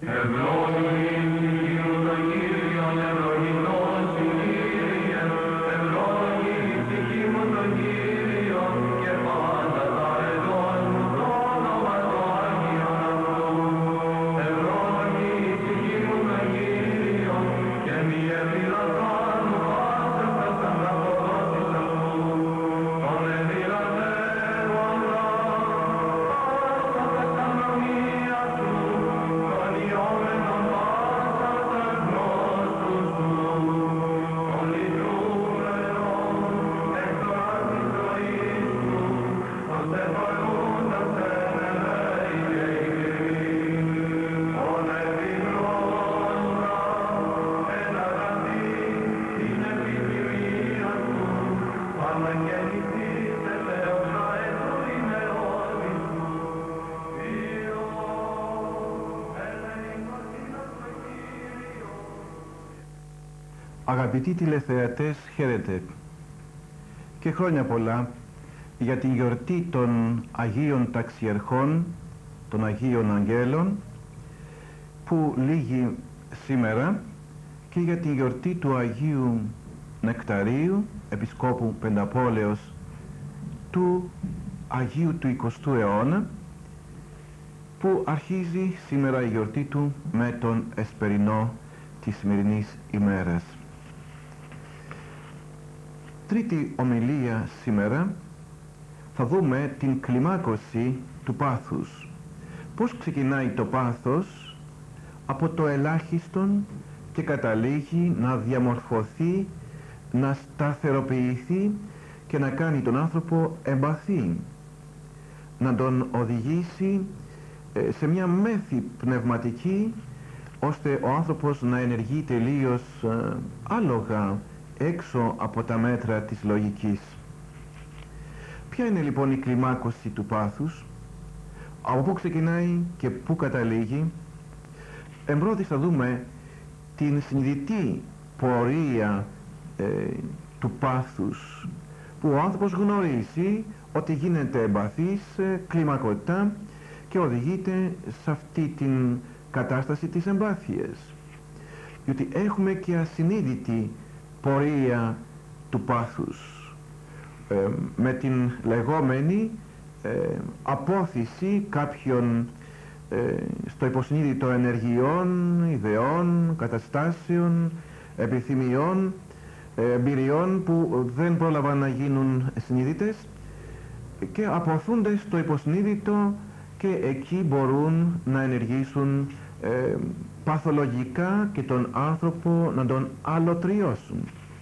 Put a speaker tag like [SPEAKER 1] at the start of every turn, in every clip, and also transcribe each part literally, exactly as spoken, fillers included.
[SPEAKER 1] Αγαπητοί τηλεθεατές, χαίρετε και χρόνια πολλά για την γιορτή των Αγίων Ταξιερχών, των Αγίων Αγγέλων, που λήγει σήμερα, και για την γιορτή του Αγίου Νεκταρίου, Επισκόπου Πενταπόλεως του Αγίου του εικοστού αιώνα, που αρχίζει σήμερα η γιορτή του με τον εσπερινό της σημερινής ημέρας. Τρίτη ομιλία σήμερα θα δούμε την κλιμάκωση του πάθους. Πώς ξεκινάει το πάθος από το ελάχιστον και καταλήγει να διαμορφωθεί, να σταθεροποιηθεί και να κάνει τον άνθρωπο εμπαθή, να τον οδηγήσει σε μια μέθη πνευματική, ώστε ο άνθρωπος να ενεργεί τελείως άλογα, έξω από τα μέτρα της λογικής. Ποια είναι λοιπόν η κλιμάκωση του πάθους, από πού ξεκινάει και πού καταλήγει? Εμπρόθης θα δούμε την συνειδητή πορεία ε, του πάθους, που ο άνθρωπος γνωρίζει ότι γίνεται εμπαθής, ε, κλιμακωτά, και οδηγείται σε αυτή την κατάσταση της εμπάθειας. Διότι έχουμε και ασυνείδητη πορεία του πάθους, ε, με την λεγόμενη ε, απόθυση κάποιων ε, στο υποσυνείδητο ενεργειών, ιδεών, καταστάσεων, επιθυμιών, ε, εμπειριών που δεν πρόλαβαν να γίνουν συνείδητες και αποθούνται στο υποσυνείδητο, και εκεί μπορούν να ενεργήσουν ε, παθολογικά και τον άνθρωπο να τον αλωτριώσουν.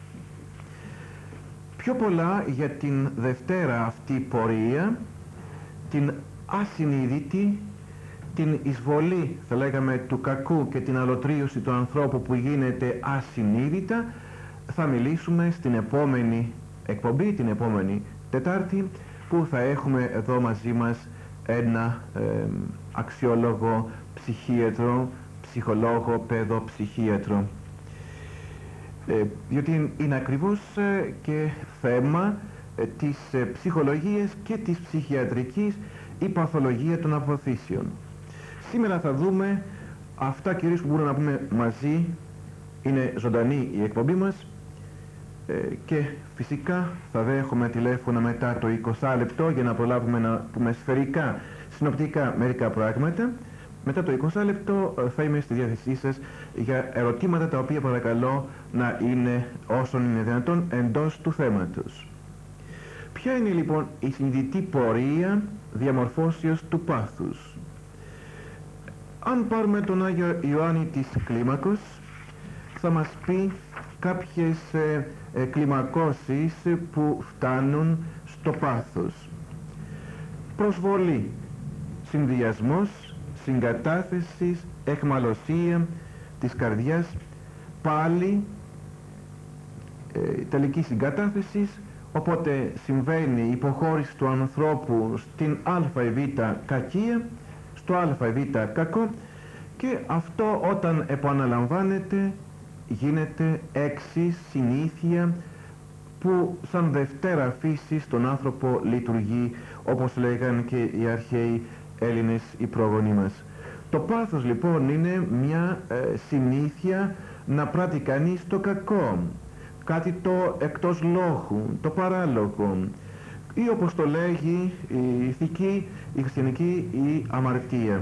[SPEAKER 1] Πιο πολλά για την δευτέρα αυτή πορεία, την ασυνείδητη, την εισβολή, θα λέγαμε, του κακού και την αλωτρίωση του ανθρώπου που γίνεται ασυνείδητα, θα μιλήσουμε στην επόμενη εκπομπή, την επόμενη Τετάρτη, που θα έχουμε εδώ μαζί μας ένα ε, αξιόλογο ψυχίατρο, ψυχολόγο, παιδοψυχίατρο. Ε, διότι είναι ακριβώς ε, και θέμα ε, της ε, ψυχολογίας και της ψυχιατρικής, η παθολογία των αποθήσεων. Σήμερα θα δούμε αυτά κυρίως που μπορούμε να πούμε μαζί. Είναι ζωντανή η εκπομπή μας ε, και φυσικά θα δέχομαι τηλέφωνα μετά το είκοσι λεπτό για να προλάβουμε να πούμε σφαιρικά, συνοπτικά μερικά πράγματα. Μετά το είκοσι λεπτό θα είμαι στη διάθεσή σας για ερωτήματα, τα οποία παρακαλώ να είναι όσον είναι δυνατόν εντός του θέματος. Ποια είναι λοιπόν η συνειδητή πορεία διαμορφώσεως του πάθους? Αν πάρουμε τον Άγιο Ιωάννη της Κλίμακος, θα μας πει κάποιες ε, ε, κλιμακώσεις που φτάνουν στο πάθος. Προσβολή, συνδυασμός, συγκατάθεση, εχμαλωσία της καρδιάς, πάλι ε, τελική συγκατάθεση, οπότε συμβαίνει η υποχώρηση του ανθρώπου στην α ή β κακία, στο α ή β κακό, και αυτό όταν επαναλαμβάνεται γίνεται έξι συνήθεια που σαν δευτέρα φύση στον άνθρωπο λειτουργεί, όπως λέγαν και οι αρχαίοι Έλληνες, οι πρόγονοι μας. Το πάθος λοιπόν είναι μια ε, συνήθεια να πράττει κανείς το κακό, κάτι το εκτός λόγου, το παράλογο, ή όπως το λέγει η ηθική, η χριστιανική, η αμαρτία.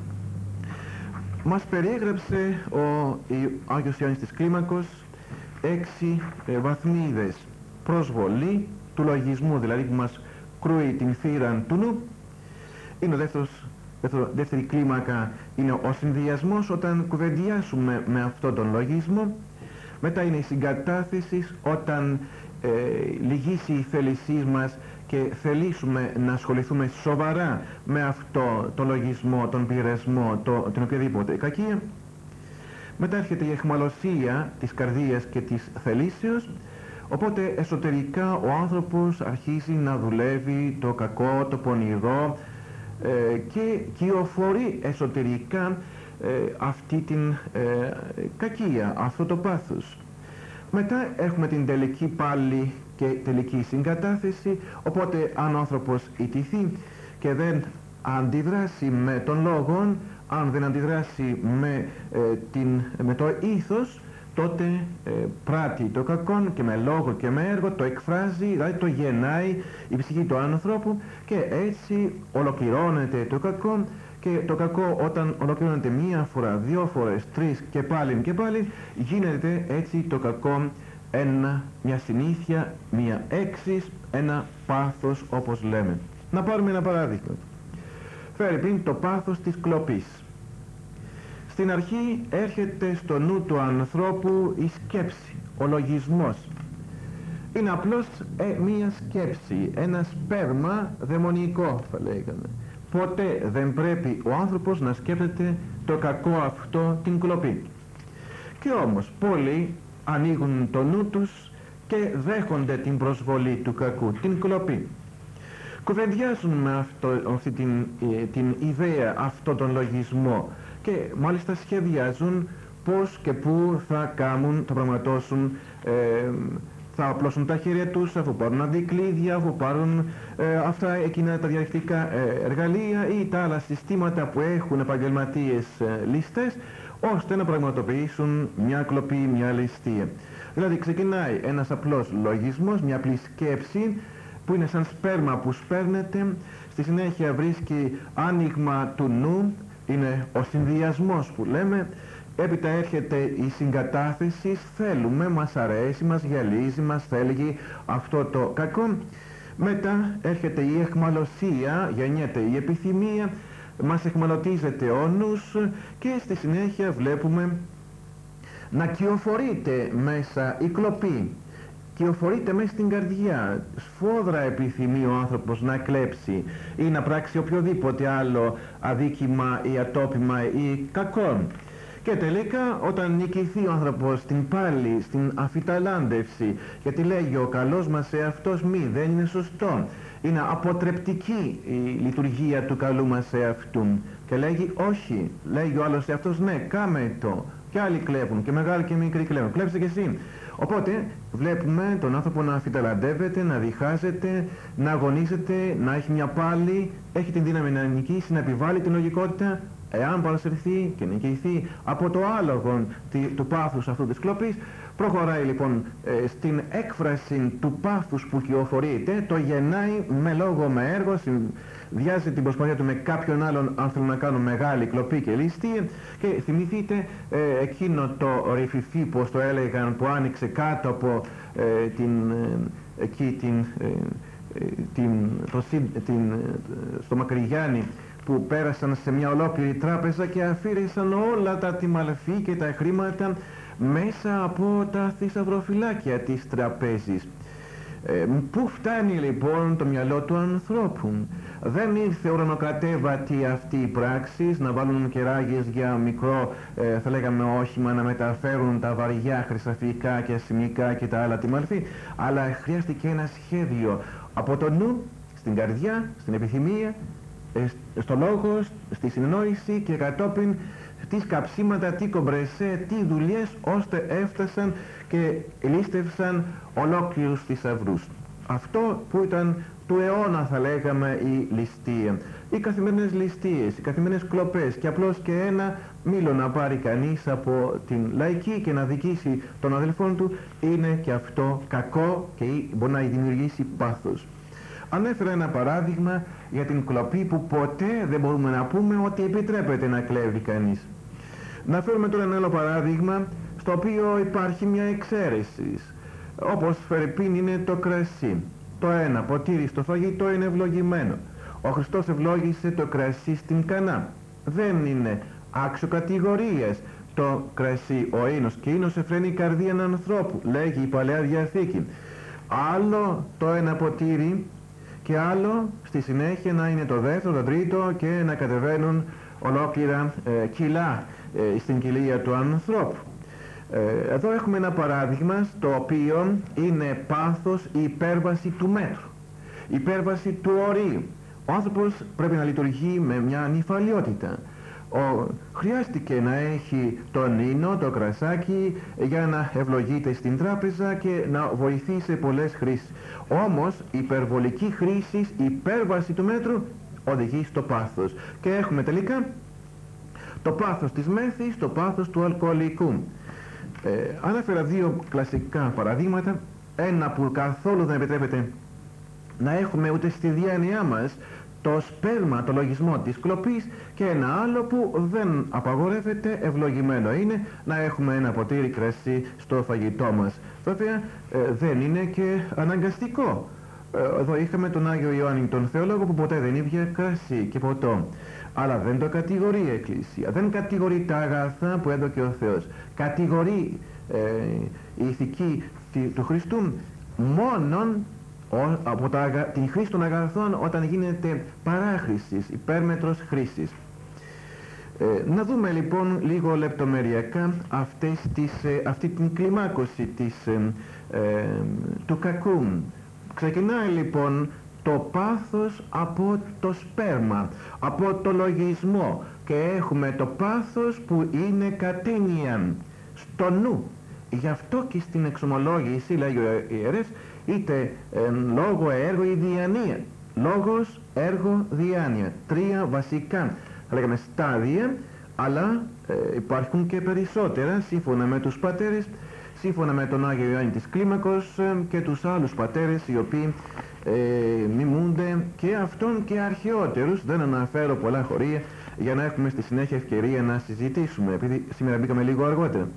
[SPEAKER 1] Μας περιέγραψε ο Άγιος Ιωάννης της Κλίμακος έξι ε, βαθμίδες. Προσβολή του λογισμού, δηλαδή που μας κρούει την θύραν του νου. Είναι ο δεύτερος, δεύτερο, δεύτερη κλίμακα είναι ο συνδυασμός, όταν κουβεντιάσουμε με αυτόν τον λογισμό. Μετά είναι η συγκατάθεση, όταν ε, λυγίσει η θέλησή μας και θελήσουμε να ασχοληθούμε σοβαρά με αυτό το λογισμό, τον πειρασμό, το, την οποιαδήποτε κακία. Μετά έρχεται η αιχμαλωσία της καρδίας και της θελήσεως, οπότε εσωτερικά ο άνθρωπος αρχίζει να δουλεύει το κακό, το πονηρό ε, και κυοφορεί εσωτερικά ε, αυτή την ε, κακία, αυτό το πάθος. Μετά έχουμε την τελική πάλι και τελική συγκατάθεση, οπότε αν ο άνθρωπος ιτηθεί και δεν αντιδράσει με τον λόγο, αν δεν αντιδράσει με, ε, την, με το ήθος, τότε ε, πράττει το κακό και με λόγο και με έργο το εκφράζει, δηλαδή το γεννάει η ψυχή του άνθρωπου και έτσι ολοκληρώνεται το κακό. Και το κακό όταν ολοκληρώνεται μία φορά, δύο φορές, τρεις και πάλι και πάλι, γίνεται έτσι το κακό ένα, μια συνήθεια, μια έξις, ένα πάθος όπως λέμε. Να πάρουμε ένα παράδειγμα. Φέρει πριν το πάθος της κλοπής. Στην αρχή έρχεται στο νου του ανθρώπου η σκέψη, ο λογισμός. Είναι απλώς ε, μία σκέψη, ένα σπέρμα δαιμονικό θα λέγαμε. Ποτέ δεν πρέπει ο άνθρωπος να σκέφτεται το κακό αυτό, την κλοπή. Και όμως πολλοί ανοίγουν το νου τους και δέχονται την προσβολή του κακού, την κλοπή. Κουβεντιάζουν με αυτό, αυτή την, την ιδέα, αυτό τον λογισμό και μάλιστα σχεδιάζουν πώς και πού θα κάνουν, θα πραγματώσουν, ε, θα απλώσουν τα χέρια τους αφού πάρουν αντικλείδια, αφού πάρουν ε, αυτά εκείνα τα διαλεκτικά ε, εργαλεία ή τα άλλα συστήματα που έχουν επαγγελματίες ε, ληστές, ώστε να πραγματοποιήσουν μια κλοπή, μια ληστεία. Δηλαδή ξεκινάει ένας απλός λογισμός, μια απλή σκέψη που είναι σαν σπέρμα που σπέρνεται, στη συνέχεια βρίσκει άνοιγμα του νου, είναι ο συνδυασμός που λέμε. Έπειτα έρχεται η συγκατάθεση, θέλουμε, μας αρέσει, μας γυαλίζει, μας θέλει αυτό το κακό. Μετά έρχεται η αιχμαλωσία, γεννιέται η επιθυμία, μας αιχμαλωτίζεται ο νους και στη συνέχεια βλέπουμε να κυοφορείται μέσα η κλοπή. Κυοφορείται μέσα στην καρδιά, σφόδρα επιθυμεί ο άνθρωπος να κλέψει ή να πράξει οποιοδήποτε άλλο αδίκημα ή ατόπιμα ή κακό. Και τελικά όταν νικηθεί ο άνθρωπος στην πάλι, στην αφιταλάντευση, γιατί λέγει ο καλός μας εαυτός μη, δεν είναι σωστό, είναι αποτρεπτική η λειτουργία του καλού μας εαυτού, και λέγει όχι, λέγει ο άλλος εαυτός ναι, κάμε το, και άλλοι κλέβουν και μεγάλοι και μικροί κλέβουν, κλέψε και εσύ. Οπότε βλέπουμε τον άνθρωπο να αφιταλαντεύεται, να διχάζεται, να αγωνίζεται, να έχει μια πάλι, έχει την δύναμη να νικήσει, να επιβάλλει την λογικότητα. Εάν παρασυρθεί και νικηθεί από το άλογο του πάθους αυτού της κλοπής, προχωράει λοιπόν ε, στην έκφραση του πάθους που κυοφορείται, το γεννάει με λόγο, με έργο, συνδυάζει την προσπάθεια του με κάποιον άλλον αν θέλουν να κάνουν μεγάλη κλοπή και ληστεία. Και θυμηθείτε ε, εκείνο το ρηφιφί, πως το έλεγαν, που άνοιξε κάτω από ε, την, ε, εκεί την, ε, την, το, την, στο Μακρυγιάννη, που πέρασαν σε μια ολόκληρη τράπεζα και αφήρησαν όλα τα τιμαλφή και τα χρήματα μέσα από τα θησαυροφυλάκια της τραπέζης. Ε, πού φτάνει λοιπόν το μυαλό του ανθρώπου? Δεν ήρθε ουρανοκατέβατη αυτή η πράξη να βάλουν κεράγες για μικρό ε, θα λέγαμε όχημα να μεταφέρουν τα βαριά χρυσαφικά και ασημικά και τα άλλα τιμαλφή, αλλά χρειάστηκε ένα σχέδιο από το νου στην καρδιά, στην επιθυμία, στο λόγο, στη συνεννόηση και κατόπιν τι καψίματα, τι κομπρεσέ, τι δουλειές, ώστε έφτασαν και λίστευσαν ολόκληρους θησαυρούς. Αυτό που ήταν του αιώνα, θα λέγαμε, η ληστεία. Οι καθημερινές ληστείες, οι καθημερινές κλοπές, και απλώς και ένα μήλο να πάρει κανείς από την λαϊκή και να δικήσει τον αδελφόν του, είναι και αυτό κακό και μπορεί να δημιουργήσει πάθος. Ανέφερα ένα παράδειγμα για την κλοπή που ποτέ δεν μπορούμε να πούμε ότι επιτρέπεται να κλέβει κανείς. Να φέρουμε τώρα ένα άλλο παράδειγμα, στο οποίο υπάρχει μια εξαίρεση, όπως φερειπίν είναι το κρασί. Το ένα ποτήρι στο φαγητό είναι ευλογημένο. Ο Χριστός ευλόγησε το κρασί στην Κανά. Δεν είναι άξιο κατηγορίας το κρασί. Ο ίνος και ίνος εφραίνει η καρδία του ανθρώπου, λέγει η Παλαιά Διαθήκη. Άλλο το ένα ποτήρι και άλλο στη συνέχεια να είναι το δεύτερο, το τρίτο και να κατεβαίνουν ολόκληρα ε, κιλά ε, στην κοιλία του ανθρώπου. Ε, εδώ έχουμε ένα παράδειγμα στο οποίο είναι πάθος η υπέρβαση του μέτρου, η υπέρβαση του ορίου. Ο άνθρωπος πρέπει να λειτουργεί με μια ανυφαλιότητα. Ο, χρειάστηκε να έχει τον ίνο, το κρασάκι, για να ευλογείται στην τράπεζα και να βοηθεί σε πολλές χρήσεις. Όμως η υπερβολική χρήση, η υπέρβαση του μέτρου οδηγεί στο πάθος. Και έχουμε τελικά το πάθος της μέθης, το πάθος του αλκοολικού. Ε, ανέφερα δύο κλασικά παραδείγματα. Ένα που καθόλου δεν επιτρέπεται να έχουμε ούτε στη διάνοιά μας, το σπέρμα, το λογισμό της κλοπής, και ένα άλλο που δεν απαγορεύεται, ευλογημένο είναι να έχουμε ένα ποτήρι κρασί στο φαγητό μας. Βέβαια ε, δεν είναι και αναγκαστικό. Ε, εδώ είχαμε τον Άγιο Ιωάννη τον Θεόλογο που ποτέ δεν ήπια κρασί και ποτό. Αλλά δεν το κατηγορεί η Εκκλησία, δεν κατηγορεί τα αγαθά που έδωκε ο Θεός. Κατηγορεί ε, η ηθική του Χριστού μόνον Ο, από τα, την χρήση των αγαθών όταν γίνεται παράχρησης, υπέρμετρος χρήσης. Ε, να δούμε λοιπόν λίγο λεπτομεριακά αυτές τις, ε, αυτή την κλιμάκωση της, ε, ε, του κακού. Ξεκινάει λοιπόν το πάθος από το σπέρμα, από το λογισμό, και έχουμε το πάθος που είναι κατένιαν στο νου. Γι' αυτό και στην εξομολόγηση, λέγει ο ιερεύς, είτε ε, λόγο, έργο ή διάνοια. Λόγος, έργο, διάνοια. Τρία βασικά, θα λέγαμε, στάδια, αλλά ε, υπάρχουν και περισσότερα σύμφωνα με τους πατέρες, σύμφωνα με τον Άγιο Ιωάννη της Κλίμακος ε, και τους άλλους πατέρες οι οποίοι ε, μιμούνται και αυτόν και αρχαιότερους. Δεν αναφέρω πολλά χωρία για να έχουμε στη συνέχεια ευκαιρία να συζητήσουμε, επειδή σήμερα μπήκαμε λίγο αργότερα.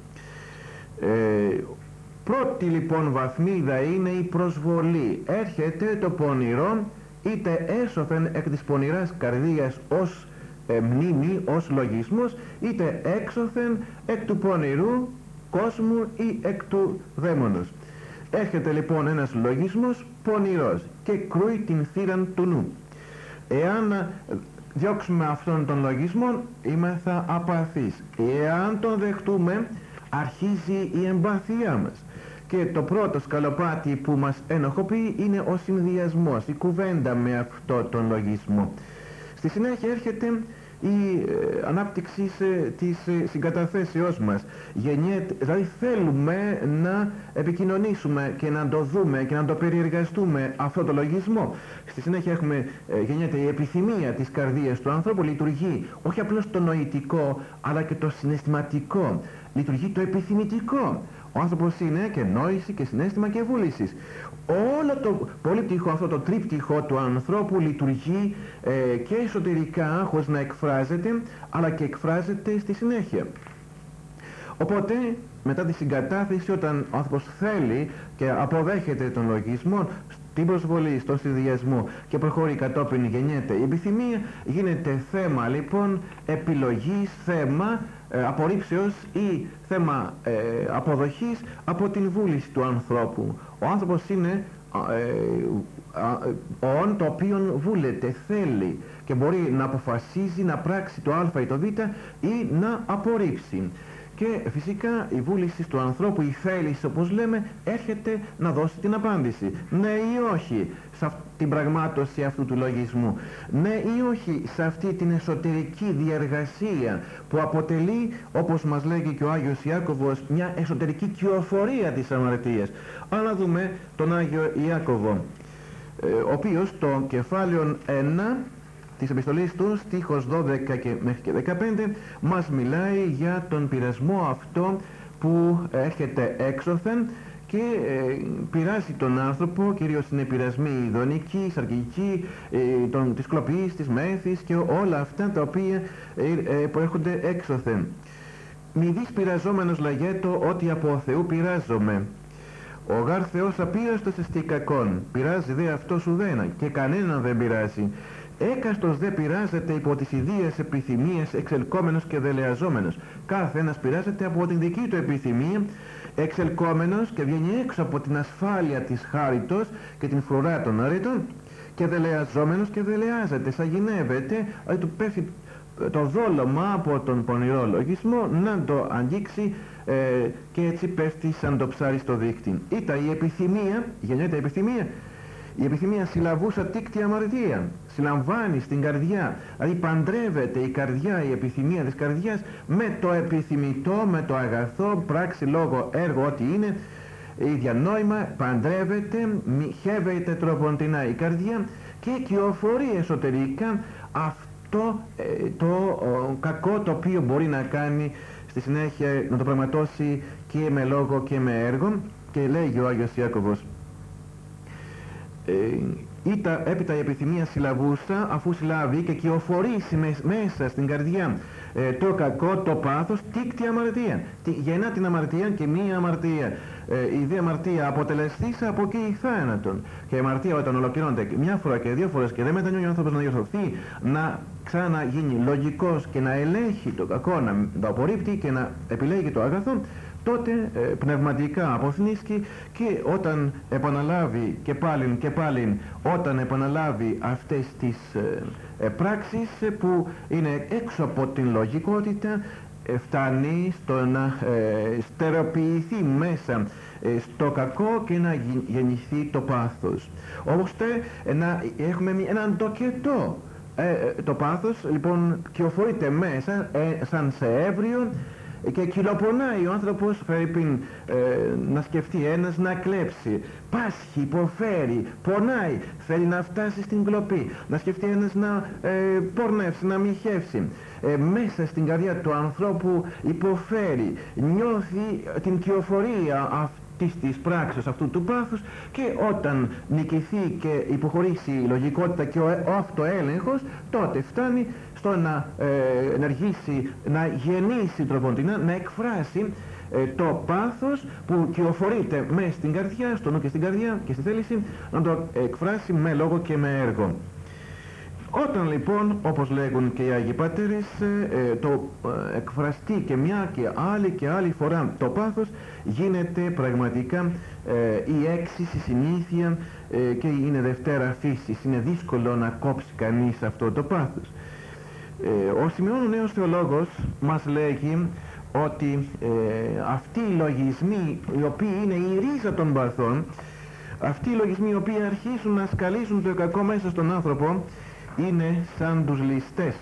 [SPEAKER 1] Ε, πρώτη λοιπόν βαθμίδα είναι η προσβολή. Έρχεται το πονηρό, είτε έσωθεν εκ της πονηράς καρδίας ως ε, μνήμη, ως λογισμός, είτε έξωθεν εκ του πονηρού κόσμου ή εκ του δαίμονος. Έρχεται λοιπόν ένας λογισμός πονηρός και κρούει την θύραν του νου. Εάν διώξουμε αυτόν τον λογισμό, είμεθα απαθείς. Εάν τον δεχτούμε, αρχίζει η εμπάθειά μας. Και το πρώτο σκαλοπάτι που μας ενοχοποιεί είναι ο συνδυασμός, η κουβέντα με αυτό τον λογισμό. Στη συνέχεια έρχεται η ε, ανάπτυξη ε, της ε, συγκαταθέσεώς μας. Γενιέται, δηλαδή θέλουμε να επικοινωνήσουμε και να το δούμε και να το περιεργαστούμε αυτό το λογισμό. Στη συνέχεια έχουμε, ε, γεννιέται η επιθυμία της καρδίας του ανθρώπου, λειτουργεί όχι απλώς το νοητικό αλλά και το συναισθηματικό, λειτουργεί το επιθυμητικό. Ο άνθρωπος είναι και νόηση και συναίσθημα και βούληση. Όλο το πολύπτυχο αυτό το τρίπτυχο του ανθρώπου λειτουργεί ε, και εσωτερικά χωρίς να εκφράζεται, αλλά και εκφράζεται στη συνέχεια. Οπότε μετά τη συγκατάθεση, όταν ο άνθρωπος θέλει και αποδέχεται τον λογισμό, την προσβολή, στον συνδυασμό και προχωρεί κατόπιν γεννιέται η επιθυμία, γίνεται θέμα λοιπόν επιλογής, θέμα ε, απορρίψεως ή θέμα ε, αποδοχής από την βούληση του ανθρώπου. Ο άνθρωπος είναι ε, όν το οποίο βούλεται, θέλει και μπορεί να αποφασίζει να πράξει το α ή το β ή να απορρίψει. Και φυσικά η βούληση του ανθρώπου, η θέληση όπως λέμε, έρχεται να δώσει την απάντηση. Ναι ή όχι σε αυτή την πραγμάτωση αυτού του λογισμού. Ναι ή όχι σε αυτή την εσωτερική διεργασία που αποτελεί, όπως μας λέγει και ο Άγιος Ιάκωβος, μια εσωτερική κυοφορία της αμαρτίας. Αλλά να δούμε τον Άγιο Ιάκωβο. ο οποίος στο κεφάλαιο ένα της επιστολής του, στίχος δώδεκα και μέχρι και δεκαπέντε, μας μιλάει για τον πειρασμό αυτό που έρχεται έξωθεν και ε, πειράζει τον άνθρωπο. Κυρίως είναι πειρασμοί ειδονικοί, σαρκικοί, ε, τον, της κλοπής, της μέθης και όλα αυτά τα οποία ε, ε, προέρχονται έξωθεν. Μη δεις πειραζόμενος λαγέτο ότι από Θεού πειράζομαι. Ο γάρ Θεός απείραστος εστί κακόν, πειράζει δε αυτός ουδένα και κανέναν δεν πειράζει. Έκαστος δε πειράζεται υπό τις ιδίες επιθυμίες, εξελκόμενος και δελεαζόμενος. Κάθε ένας πειράζεται από την δική του επιθυμία, εξελκόμενος και βγαίνει έξω από την ασφάλεια της χάριτος και την φρουρά των αρήτων, και δελεαζόμενος και δελεάζεται, σαγηνεύεται, του πέφτει το δόλωμα από τον πονηρό λογισμό να το αγγίξει ε, και έτσι πέφτει σαν το ψάρι στο δίκτυ. Ήτα η επιθυμία, γεννιέται η επιθυμία, η επιθυμία συλλαβούσα τίκτη αμαρτία, συλλαμβάνει στην καρδιά, δηλαδή παντρεύεται η καρδιά, η επιθυμία της καρδιάς με το επιθυμητό, με το αγαθό, πράξη, λόγο, έργο, ό,τι είναι, ίδια νόημα, παντρεύεται, μοιχεύεται τροποντινά η καρδιά και κυοφορεί εσωτερικά αυτό ε, το ο, κακό το οποίο μπορεί να κάνει στη συνέχεια, να το πραγματώσει και με λόγο και με έργο. Και λέγει ο Άγιος Ιάκωβος, ε, Ήτα, έπειτα η επιθυμία συλλαβούσα, αφού συλλάβει και κυοφορήσει μέσα στην καρδιά ε, το κακό, το πάθος, τίκτη αμαρτία. Τι, γεννά την αμαρτία και μία αμαρτία. Ε, η δε αμαρτία αποτελεστήσα από εκεί η θάνατον. Και η αμαρτία όταν ολοκληρώνεται μια φορά και δύο φορές και δεν μετανιώνει ο άνθρωπος να διορθωθεί, να ξαναγίνει λογικός και να ελέγχει το κακό, να το απορρίπτει και να επιλέγει το αγαθό, τότε ε, πνευματικά αποθνίσκει, και όταν επαναλάβει και πάλιν και πάλιν, όταν επαναλάβει αυτές τις ε, ε, πράξεις ε, που είναι έξω από την λογικότητα, ε, φτάνει στο να ε, στερεοποιηθεί μέσα ε, στο κακό και να γεννηθεί το πάθος. Ώστε ε, να έχουμε έναν τοκετό. Ε, το πάθος λοιπόν κυοφορείται μέσα ε, σαν σε έβριο, και κυλοπονάει ο άνθρωπος, φερειπίν, ε, να σκεφτεί ένας να κλέψει, πάσχει, υποφέρει, πονάει, θέλει να φτάσει στην κλοπή, να σκεφτεί ένας να ε, πορνεύσει, να μοιχεύσει. Ε, μέσα στην καρδιά του ανθρώπου υποφέρει, νιώθει την κυοφορία αυτής της πράξης, αυτού του πάθους, και όταν νικηθεί και υποχωρήσει η λογικότητα και ο, ο αυτοέλεγχος, τότε φτάνει στο να ε, ενεργήσει, να γεννήσει τροποντινά, να εκφράσει ε, το πάθος που κυοφορείται μέσα στην καρδιά, στο νου και στην καρδιά και στη θέληση, να το εκφράσει με λόγο και με έργο. Όταν λοιπόν, όπως λέγουν και οι Άγιοι Πατέρες, ε, το ε, εκφραστεί και μια και άλλη και άλλη φορά το πάθος, γίνεται πραγματικά ε, η έξιση, η συνήθεια ε, και είναι δευτέρα φύσης. Είναι δύσκολο να κόψει κανείς αυτό το πάθος. Ε, ο Σημειών ο Νέος Θεολόγος μας λέγει ότι ε, αυτοί οι λογισμοί οι οποίοι είναι η ρίζα των παθών, αυτοί οι λογισμοί οι οποίοι αρχίζουν να σκαλίζουν το κακό μέσα στον άνθρωπο, είναι σαν τους ληστές.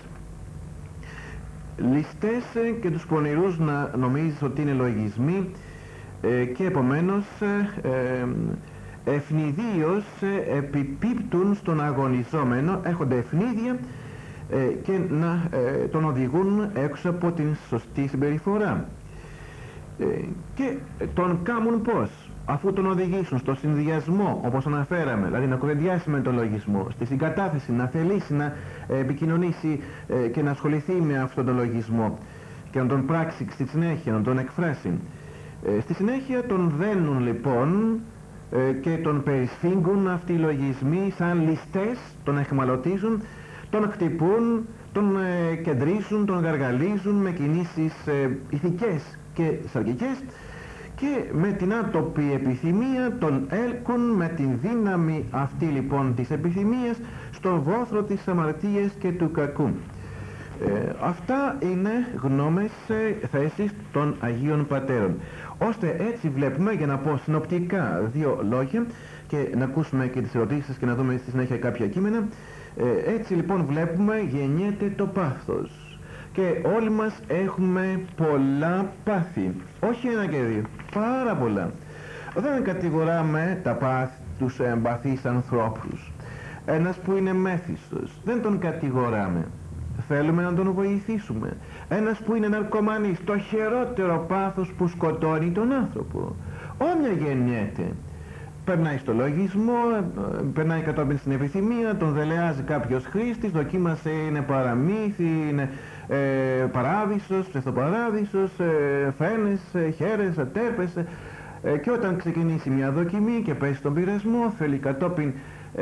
[SPEAKER 1] Ληστές ε, και τους πονηρούς να νομίζεις ότι είναι λογισμοί ε, και επομένως ε, ε, ευνηδίως ε, επιπίπτουν στον αγωνιζόμενο, έχονται ευνίδια ε, και να ε, τον οδηγούν έξω από την σωστή συμπεριφορά. Ε, και τον κάμουν πώς? Αφού τον οδηγήσουν στο συνδυασμό, όπως αναφέραμε, δηλαδή να κουβεντιάσει με τον λογισμό, στη συγκατάθεση, να θελήσει να επικοινωνήσει ε, και να ασχοληθεί με αυτόν τον λογισμό και να τον πράξει στη συνέχεια, να τον εκφράσει. Ε, στη συνέχεια τον δένουν λοιπόν ε, και τον περισφίγγουν αυτοί οι λογισμοί σαν ληστές, τον εχμαλωτίζουν, τον χτυπούν, τον ε, κεντρίζουν, τον γαργαλίζουν με κινήσεις ε, ηθικές και σαρκικές, και με την άτοπη επιθυμία τον έλκουν με την δύναμη αυτή λοιπόν της επιθυμίας στον βόθρο της αμαρτίας και του κακού. Ε, αυτά είναι γνώμες ε, θέσεις των Αγίων Πατέρων. Ώστε έτσι βλέπουμε, για να πω συνοπτικά δύο λόγια και να ακούσουμε και τις ερωτήσεις και να δούμε στη συνέχεια κάποια κείμενα, ε, έτσι λοιπόν βλέπουμε γεννιέται το πάθος. Και όλοι μας έχουμε πολλά πάθη, όχι ένα και δύο, πάρα πολλά. Δεν κατηγοράμε τα πάθη, στους εμπαθείς ανθρώπους. Ένας που είναι μέθιστος, δεν τον κατηγοράμε, θέλουμε να τον βοηθήσουμε. Ένας που είναι ναρκωμανής, το χειρότερο πάθος που σκοτώνει τον άνθρωπο. Όμοια γεννιέται. Περνάει στο λογισμό, περνάει κατόπιν στην επιθυμία, τον δελεάζει κάποιος χρήστης, δοκίμασε, είναι παραμύθι, είναι ε, παράδεισος, ψευτοπαράδεισος, ε, φαίνες, ε, χέρες, ατέρπες, ε, και όταν ξεκινήσει μια δοκιμή και πέσει στον πειρασμό, θέλει κατόπιν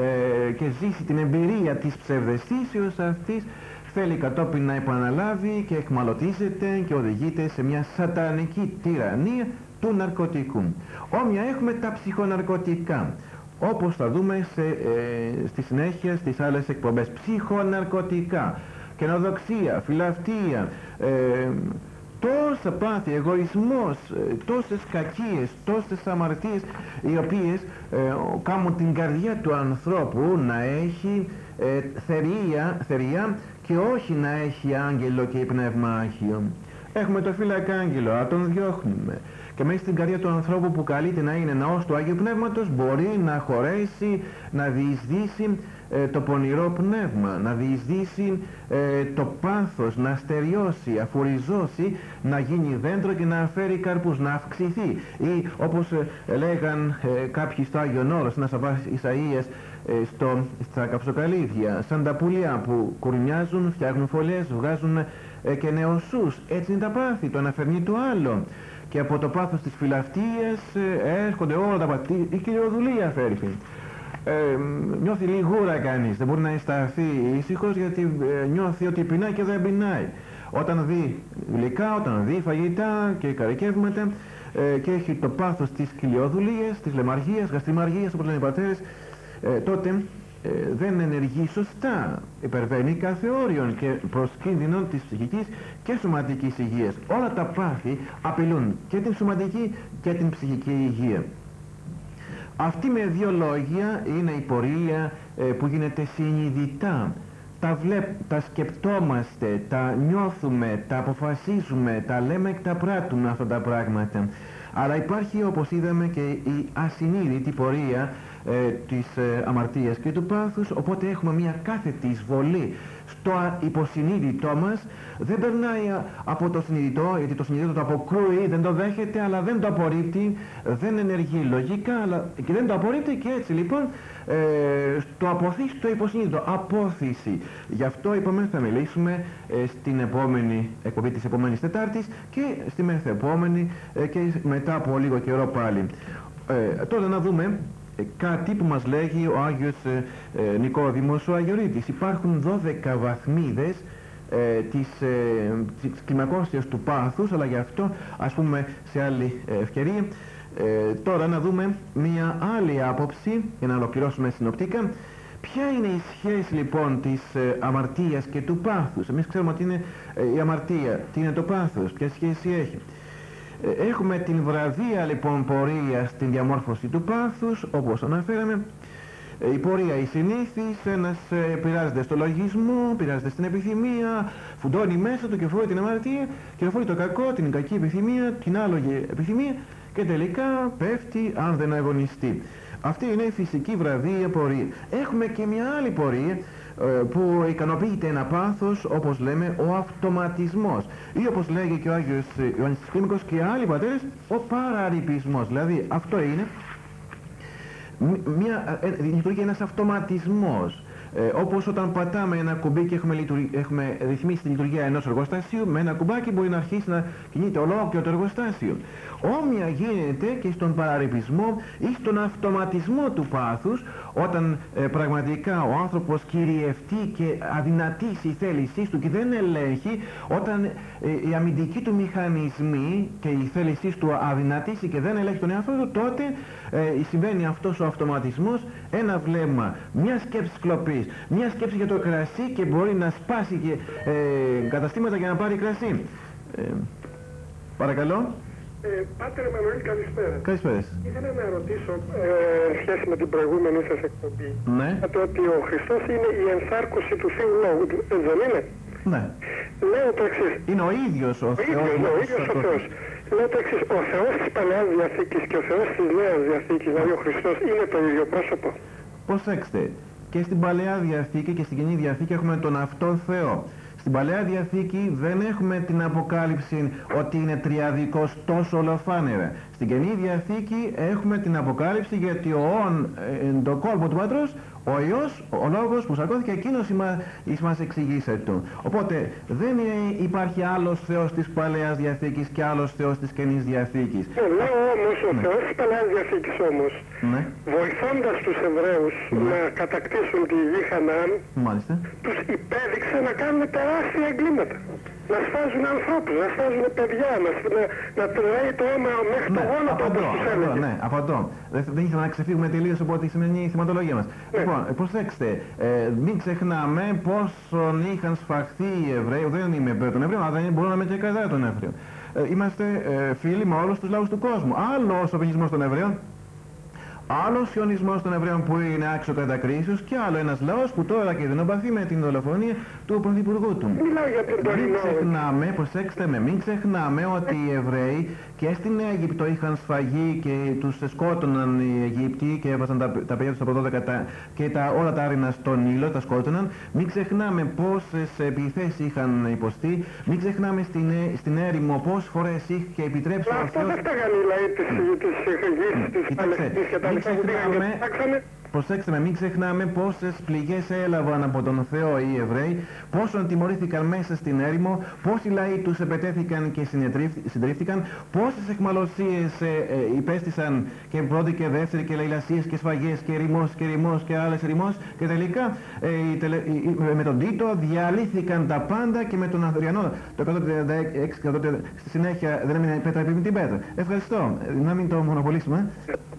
[SPEAKER 1] ε, και ζήσει την εμπειρία της ψευδαισθήσεως αυτής, θέλει κατόπιν να επαναλάβει και εκμαλωτίζεται και οδηγείται σε μια σατανική τυραννία του ναρκωτικού. Όμοια έχουμε τα ψυχοναρκωτικά, όπως θα δούμε σε, ε, στη συνέχεια στις άλλες εκπομπές. Ψυχοναρκωτικά, καινοδοξία, φιλαυτία, ε, τόσα πάθη, εγωισμός, ε, τόσες κακίες, τόσες αμαρτίες, οι οποίες ε, κάνουν την καρδιά του ανθρώπου να έχει ε, θερία, θερία και όχι να έχει άγγελο και πνεύμα Άγιο. Έχουμε το φύλακα άγγελο, να τον διώχνουμε. Και μέσα στην καρδιά του ανθρώπου που καλείται να είναι ναός του Άγιου Πνεύματος μπορεί να χωρέσει, να διεισδύσει ε, το πονηρό πνεύμα, να διεισδύσει ε, το πάθος, να στεριώσει, αφουριζώσει, να γίνει δέντρο και να φέρει καρπούς, να αυξηθεί. Ή όπως ε, λέγαν ε, κάποιοι στο Άγιον Όρος, ένας Ισαΐας, ε, στο, στα καψοκαλύδια, σαν τα πουλιά που κουρνιάζουν, φτιάχνουν φωλιές, βγάζουν ε, και νεοσούς. Έτσι είναι τα πάθη, το ένα φέρνει το άλλο. Και από το πάθος της φιλαυτίας ε, έρχονται όλα τα πάθη. Η κυριοδουλία φέρει. Ε, νιώθει λιγούρα κανείς, δεν μπορεί να αισθανθεί ήσυχος γιατί ε, νιώθει ότι πεινάει και δεν πεινάει. Όταν δει γλυκά, όταν δει φαγητά και καρικεύματα ε, και έχει το πάθος της κοιλιοδουλίας, της λαιμαργίας, γαστριμαργίας όπως λένε οι πατέρες, ε, τότε ε, δεν ενεργεί σωστά, υπερβαίνει κάθε όριον και προς κίνδυνο της ψυχικής και σωματικής υγείας. Όλα τα πάθη απειλούν και την σωματική και την ψυχική υγεία. Αυτή με δύο λόγια είναι η πορεία ε, που γίνεται συνειδητά. Τα, βλέπ, τα σκεπτόμαστε, τα νιώθουμε, τα αποφασίζουμε, τα λέμε και τα πράττουμε αυτά τα πράγματα. Αλλά υπάρχει, όπως είδαμε, και η ασυνείδητη πορεία ε, της ε, αμαρτίας και του πάθους, οπότε έχουμε μια κάθετη εισβολή στο υποσυνείδητό μας. Δεν περνάει από το συνειδητό, γιατί το συνειδητό το αποκρούει, δεν το δέχεται, αλλά δεν το απορρίπτει, δεν ενεργεί λογικά, αλλά και δεν το απορρίπτει, και έτσι λοιπόν ε, το αποθεί στο υποσυνείδητο, απόθυση. Γι' αυτό είπαμε θα μιλήσουμε ε, στην επόμενη εκπομπή της επόμενης Τετάρτης και στη μεθεπόμενη ε, και μετά από λίγο καιρό πάλι. Ε, τώρα να δούμε ε, κάτι που μας λέγει ο Άγιος ε, ε, Νικόδημος ο Αγιορείτης. Υπάρχουν δώδεκα βαθμίδες ε, της, ε, της κλιμακώσεως του πάθους, αλλά γι' αυτό ας πούμε σε άλλη ευκαιρία. Ε, τώρα να δούμε μια άλλη άποψη για να ολοκληρώσουμε συνοπτικά. Ποια είναι η σχέση λοιπόν της ε, αμαρτίας και του πάθους? Εμείς ξέρουμε ότι είναι ε, η αμαρτία, τι είναι το πάθος, ποια σχέση έχει. Ε, έχουμε την βραδία λοιπόν πορεία στην διαμόρφωση του πάθους, όπως αναφέραμε. Ε, η πορεία η συνήθις, ένας ε, πειράζεται στο λογισμό, πειράζεται στην επιθυμία, φουντώνει μέσα του και φορεί την αμαρτία και φορεί το κακό, την κακή επιθυμία, την άλογη επιθυμία και τελικά πέφτει αν δεν αγωνιστεί. Αυτή είναι η φυσική βραδία πορεία. Έχουμε και μια άλλη πορεία ε, που ικανοποιείται ένα πάθος, όπως λέμε ο αυτοματισμός, ή όπως λέγει και ο Άγιος Ιωάννης Κλίμικος και άλλοι πατέρες, ο παραρρυπισμός. Δηλαδή αυτό είναι μια, ε, λειτουργεί ένας αυτοματισμός. Ε, όπως όταν πατάμε ένα κουμπί και έχουμε, έχουμε ρυθμίσει τη λειτουργία ενός εργοστασίου, με ένα κουμπάκι μπορεί να αρχίσει να κινείται ολόκληρο το εργοστάσιο. Όμοια γίνεται και στον παραρρυπισμό ή στον αυτοματισμό του πάθους, όταν ε, πραγματικά ο άνθρωπος κυριευτεί και αδυνατήσει η θέλησή του και δεν ελέγχει, όταν ε, οι αμυντικοί του μηχανισμοί και η θέλησή του αδυνατήσει και δεν ελέγχει τον εαυτό του, τότε ε, συμβαίνει αυτός ο αυτοματισμός, ένα βλέμμα, μια σκέψη κλοπής, μια σκέψη για το κρασί και μπορεί να σπάσει και ε, καταστήματα για να πάρει κρασί. Ε, παρακαλώ.
[SPEAKER 2] Ε, Πάτερ Εμμανουήλ, καλησπέρα.
[SPEAKER 1] Καλησπέρα.
[SPEAKER 2] Ήθελα να ρωτήσω ε, σχέση με την προηγούμενη σας εκπομπή.
[SPEAKER 1] Ναι.
[SPEAKER 2] Το ότι ο Χριστός είναι η ενσάρκωση του Θείου Λόγου, δεν είναι?
[SPEAKER 1] Ναι.
[SPEAKER 2] Λέω το εξής.
[SPEAKER 1] Είναι ο ίδιος ο, ο
[SPEAKER 2] Θεός. Ο ίδιος ο Θεός. Λέω το εξής, ο Θεός της Παλαιάς Διαθήκης και ο Θεός της Νέας Διαθήκης, δηλαδή ο Χριστός, είναι το ίδιο πρόσωπο?
[SPEAKER 1] Προσέξτε, και στην Παλαιά Διαθήκη και στην Καινή Διαθήκη έχουμε τον αυτόν Θεό. Στην Παλαιά Διαθήκη δεν έχουμε την αποκάλυψη ότι είναι τριαδικός τόσο ολοφάνερα. Στην Καινή Διαθήκη έχουμε την αποκάλυψη γιατί ο όν ε, το κόλπο του Πατρός, ο Υιός, ο Λόγος που σαρκώθηκε, εκείνος εις μας εξηγήσε του. Οπότε δεν υπάρχει άλλος Θεός της Παλαιάς Διαθήκης και άλλος Θεός της Καινής Διαθήκης.
[SPEAKER 2] Ναι, λέω όμως ο ναι. Θεός της Παλαιάς Διαθήκης όμως, ναι. βοηθώντας τους Εβραίους ναι. να κατακτήσουν τη γη Χαναάν, μάλιστα, τους υπέδειξε να κάνουν τεράστια εγκλήματα. Να σφάζουν ανθρώπους, να σφάζουν παιδιά, να, να, να τρέει το αίμα μέχρι ναι, το γόνατο όπως τους έλεγε. Ναι,
[SPEAKER 1] απαντώ. Δεν, δεν ήθελα να ξεφύγουμε τελείως από τη σημερινή θεματολογία μας. Ναι. Λοιπόν, προσέξτε, ε, μην ξεχνάμε πόσον είχαν σφαχθεί οι Εβραίοι. Δεν είμαι υπέρ των Εβραίων, αλλά δεν μπορώ να είμαι και κατά των Εβραίων. Ε, είμαστε ε, φίλοι με όλους τους λαούς του κόσμου. Άλλος ο σοβινισμός των Εβραίων, άλλος ιονισμός των Εβραίων που είναι άξιο κατακρίσεως και άλλο ένας λαός που τώρα και δεινοπαθεί με την δολοφονία του Πρωθυπουργού του.
[SPEAKER 2] Μιλάω για την
[SPEAKER 1] Μην ξεχνάμε, προσέξτε με, μην ξεχνάμε ότι οι Εβραίοι και στην Αίγυπτο είχαν σφαγεί και τους σκότωναν οι Αιγύπτιοι και έβαζαν τα, τα παιδιά τους στα πρωτόδεκα και τα, όλα τα άρινα στον Νείλο, τα σκότωναν. Μην ξεχνάμε πόσες επιθέσεις είχαν υποστεί. Μην ξεχνάμε στην, στην έρημο πόσες φορές είχε επιτρέψει ο
[SPEAKER 2] Θεός. Αυτό δεν φτάγανε οι λαοί της Παλαιστίνης και τα λοιπά που πήγαν.
[SPEAKER 1] Προσέξτε με, μην ξεχνάμε πόσες πληγές έλαβαν από τον Θεό οι Εβραίοι, πόσον τιμωρήθηκαν μέσα στην έρημο, πόσοι λαοί τους επετέθηκαν και συντρίφθηκαν, πόσες εχμαλωσίες ε, ε, υπέστησαν και πρώτη και δεύτερη και λαιλασίες και σφαγές και ρημός και ρημός και άλλες ρημός και τελικά ε, η τελε, η, με τον Τίτο διαλύθηκαν τα πάντα και με τον Ανδριανό το εκατόν τριάντα έξι στη συνέχεια δεν έμεινε πέτρα επί την πέτρα. Ευχαριστώ, να μην το μονοπολίσουμε.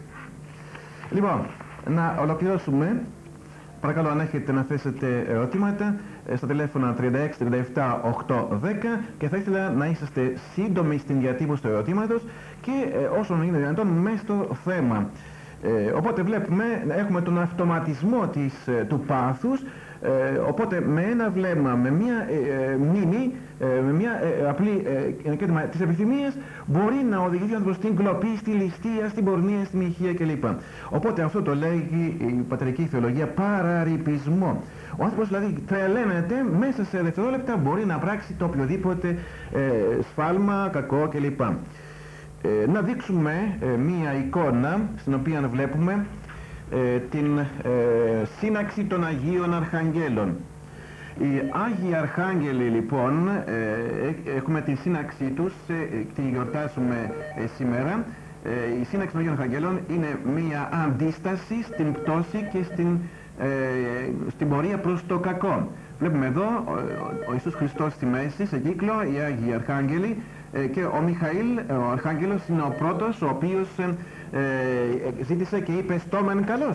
[SPEAKER 1] Λοιπόν, να ολοκληρώσουμε. Παρακαλώ αν έχετε να θέσετε ερωτήματα στα τηλέφωνα τριάντα έξι τριάντα επτά οκτώ δέκα και θα ήθελα να είσαστε σύντομοι στην διατύπωση του ερωτήματος και ε, όσον είναι δυνατόν μέσα στο θέμα. Ε, οπότε βλέπουμε, έχουμε τον αυτοματισμό της, ε, του πάθους, ε, οπότε με ένα βλέμμα, με μια ε, μνήμη, ε, με μια ε, απλή ε, της επιθυμίας μπορεί να οδηγηθεί ο άνθρωπος στην κλοπή, στη ληστεία, στην πορνεία, στη μοιχεία κλπ. Οπότε αυτό το λέγει η πατρική θεολογία παραρρυπισμό. Ο άνθρωπος δηλαδή τρελαίνεται, μέσα σε δευτερόλεπτα μπορεί να πράξει το οποιοδήποτε ε, σφάλμα, κακό κλπ. Ε, να δείξουμε ε, μία εικόνα στην οποία βλέπουμε ε, την ε, σύναξη των Αγίων Αρχαγγέλων. Οι Άγιοι Αρχάγγελοι λοιπόν, ε, έχουμε τη σύναξή τους, ε, τη γιορτάζουμε ε, σήμερα. Ε, η σύναξη των Αγίων Αρχαγγέλων είναι μία αντίσταση στην πτώση και στην, ε, στην πορεία προς το κακό. Βλέπουμε εδώ ο, ο Ιησούς Χριστός στη μέση, σε κύκλο, οι Άγιοι Αρχάγγελοι, και ο Μιχαήλ, ο Αρχάγγελος, είναι ο πρώτος ο οποίος ε, ε, ζήτησε και είπε «Στόμεν καλός».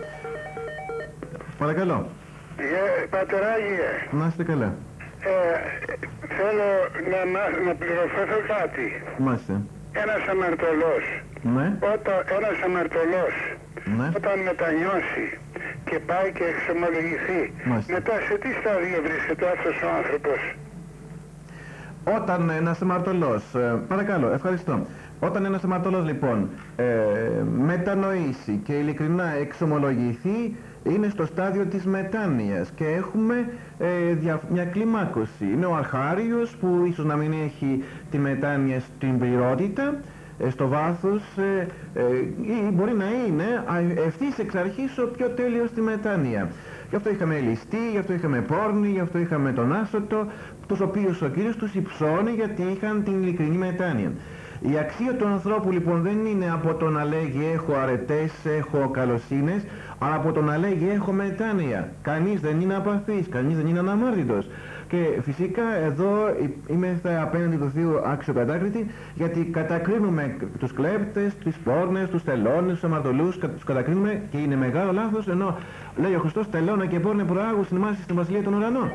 [SPEAKER 1] Παρακαλώ.
[SPEAKER 2] Yeah, Πατεράγιε.
[SPEAKER 1] Να είστε καλά.
[SPEAKER 2] Ε, θέλω να, να πληροφορήσω κάτι.
[SPEAKER 1] Μάλιστα.
[SPEAKER 2] Ένας αμαρτωλός,
[SPEAKER 1] ναι.
[SPEAKER 2] όταν, ένας αμαρτωλός
[SPEAKER 1] ναι.
[SPEAKER 2] όταν μετανιώσει και πάει και εξομολογηθεί,
[SPEAKER 1] Μάλιστα.
[SPEAKER 2] μετά σε τι στάδιο βρίσκεται αυτός ο άνθρωπος?
[SPEAKER 1] Όταν ένας αμαρτωλός, ε, παρακαλώ, ευχαριστώ. Όταν ένας αμαρτωλός λοιπόν ε, μετανοήσει και ειλικρινά εξομολογηθεί, είναι στο στάδιο της μετάνοιας και έχουμε ε, δια, μια κλιμάκωση. Είναι ο αρχάριος που ίσως να μην έχει τη μετάνοια στην πληρότητα, ε, στο βάθος, ε, ε, ή μπορεί να είναι ευθύς εξ αρχής ο πιο τέλειος στη μετάνοια. Γι' αυτό είχαμε ληστή, γι' αυτό είχαμε πόρνη, γι' αυτό είχαμε τον άσωτο, τους οποίους ο Κύριος τους υψώνει γιατί είχαν την ειλικρινή μετάνοια. Η αξία του ανθρώπου λοιπόν δεν είναι από το να λέγει έχω αρετές, έχω καλοσύνες, αλλά από το να λέγει έχω μετάνοια. Κανείς δεν είναι απαθής, κανείς δεν είναι αναμάρτητος. Και φυσικά εδώ είμαι απέναντι του Θείου άξιο-κατάκριτη, γιατί κατακρίνουμε τους κλέπτες, τις πόρνες, τους τελώνες, τους αμαρτωλούς, τους κατακρίνουμε και είναι μεγάλο λάθος, ενώ λέει ο Χριστός τελώνα και πόρνε προάγου στην μάση στην Βασιλεία των Ουρανών.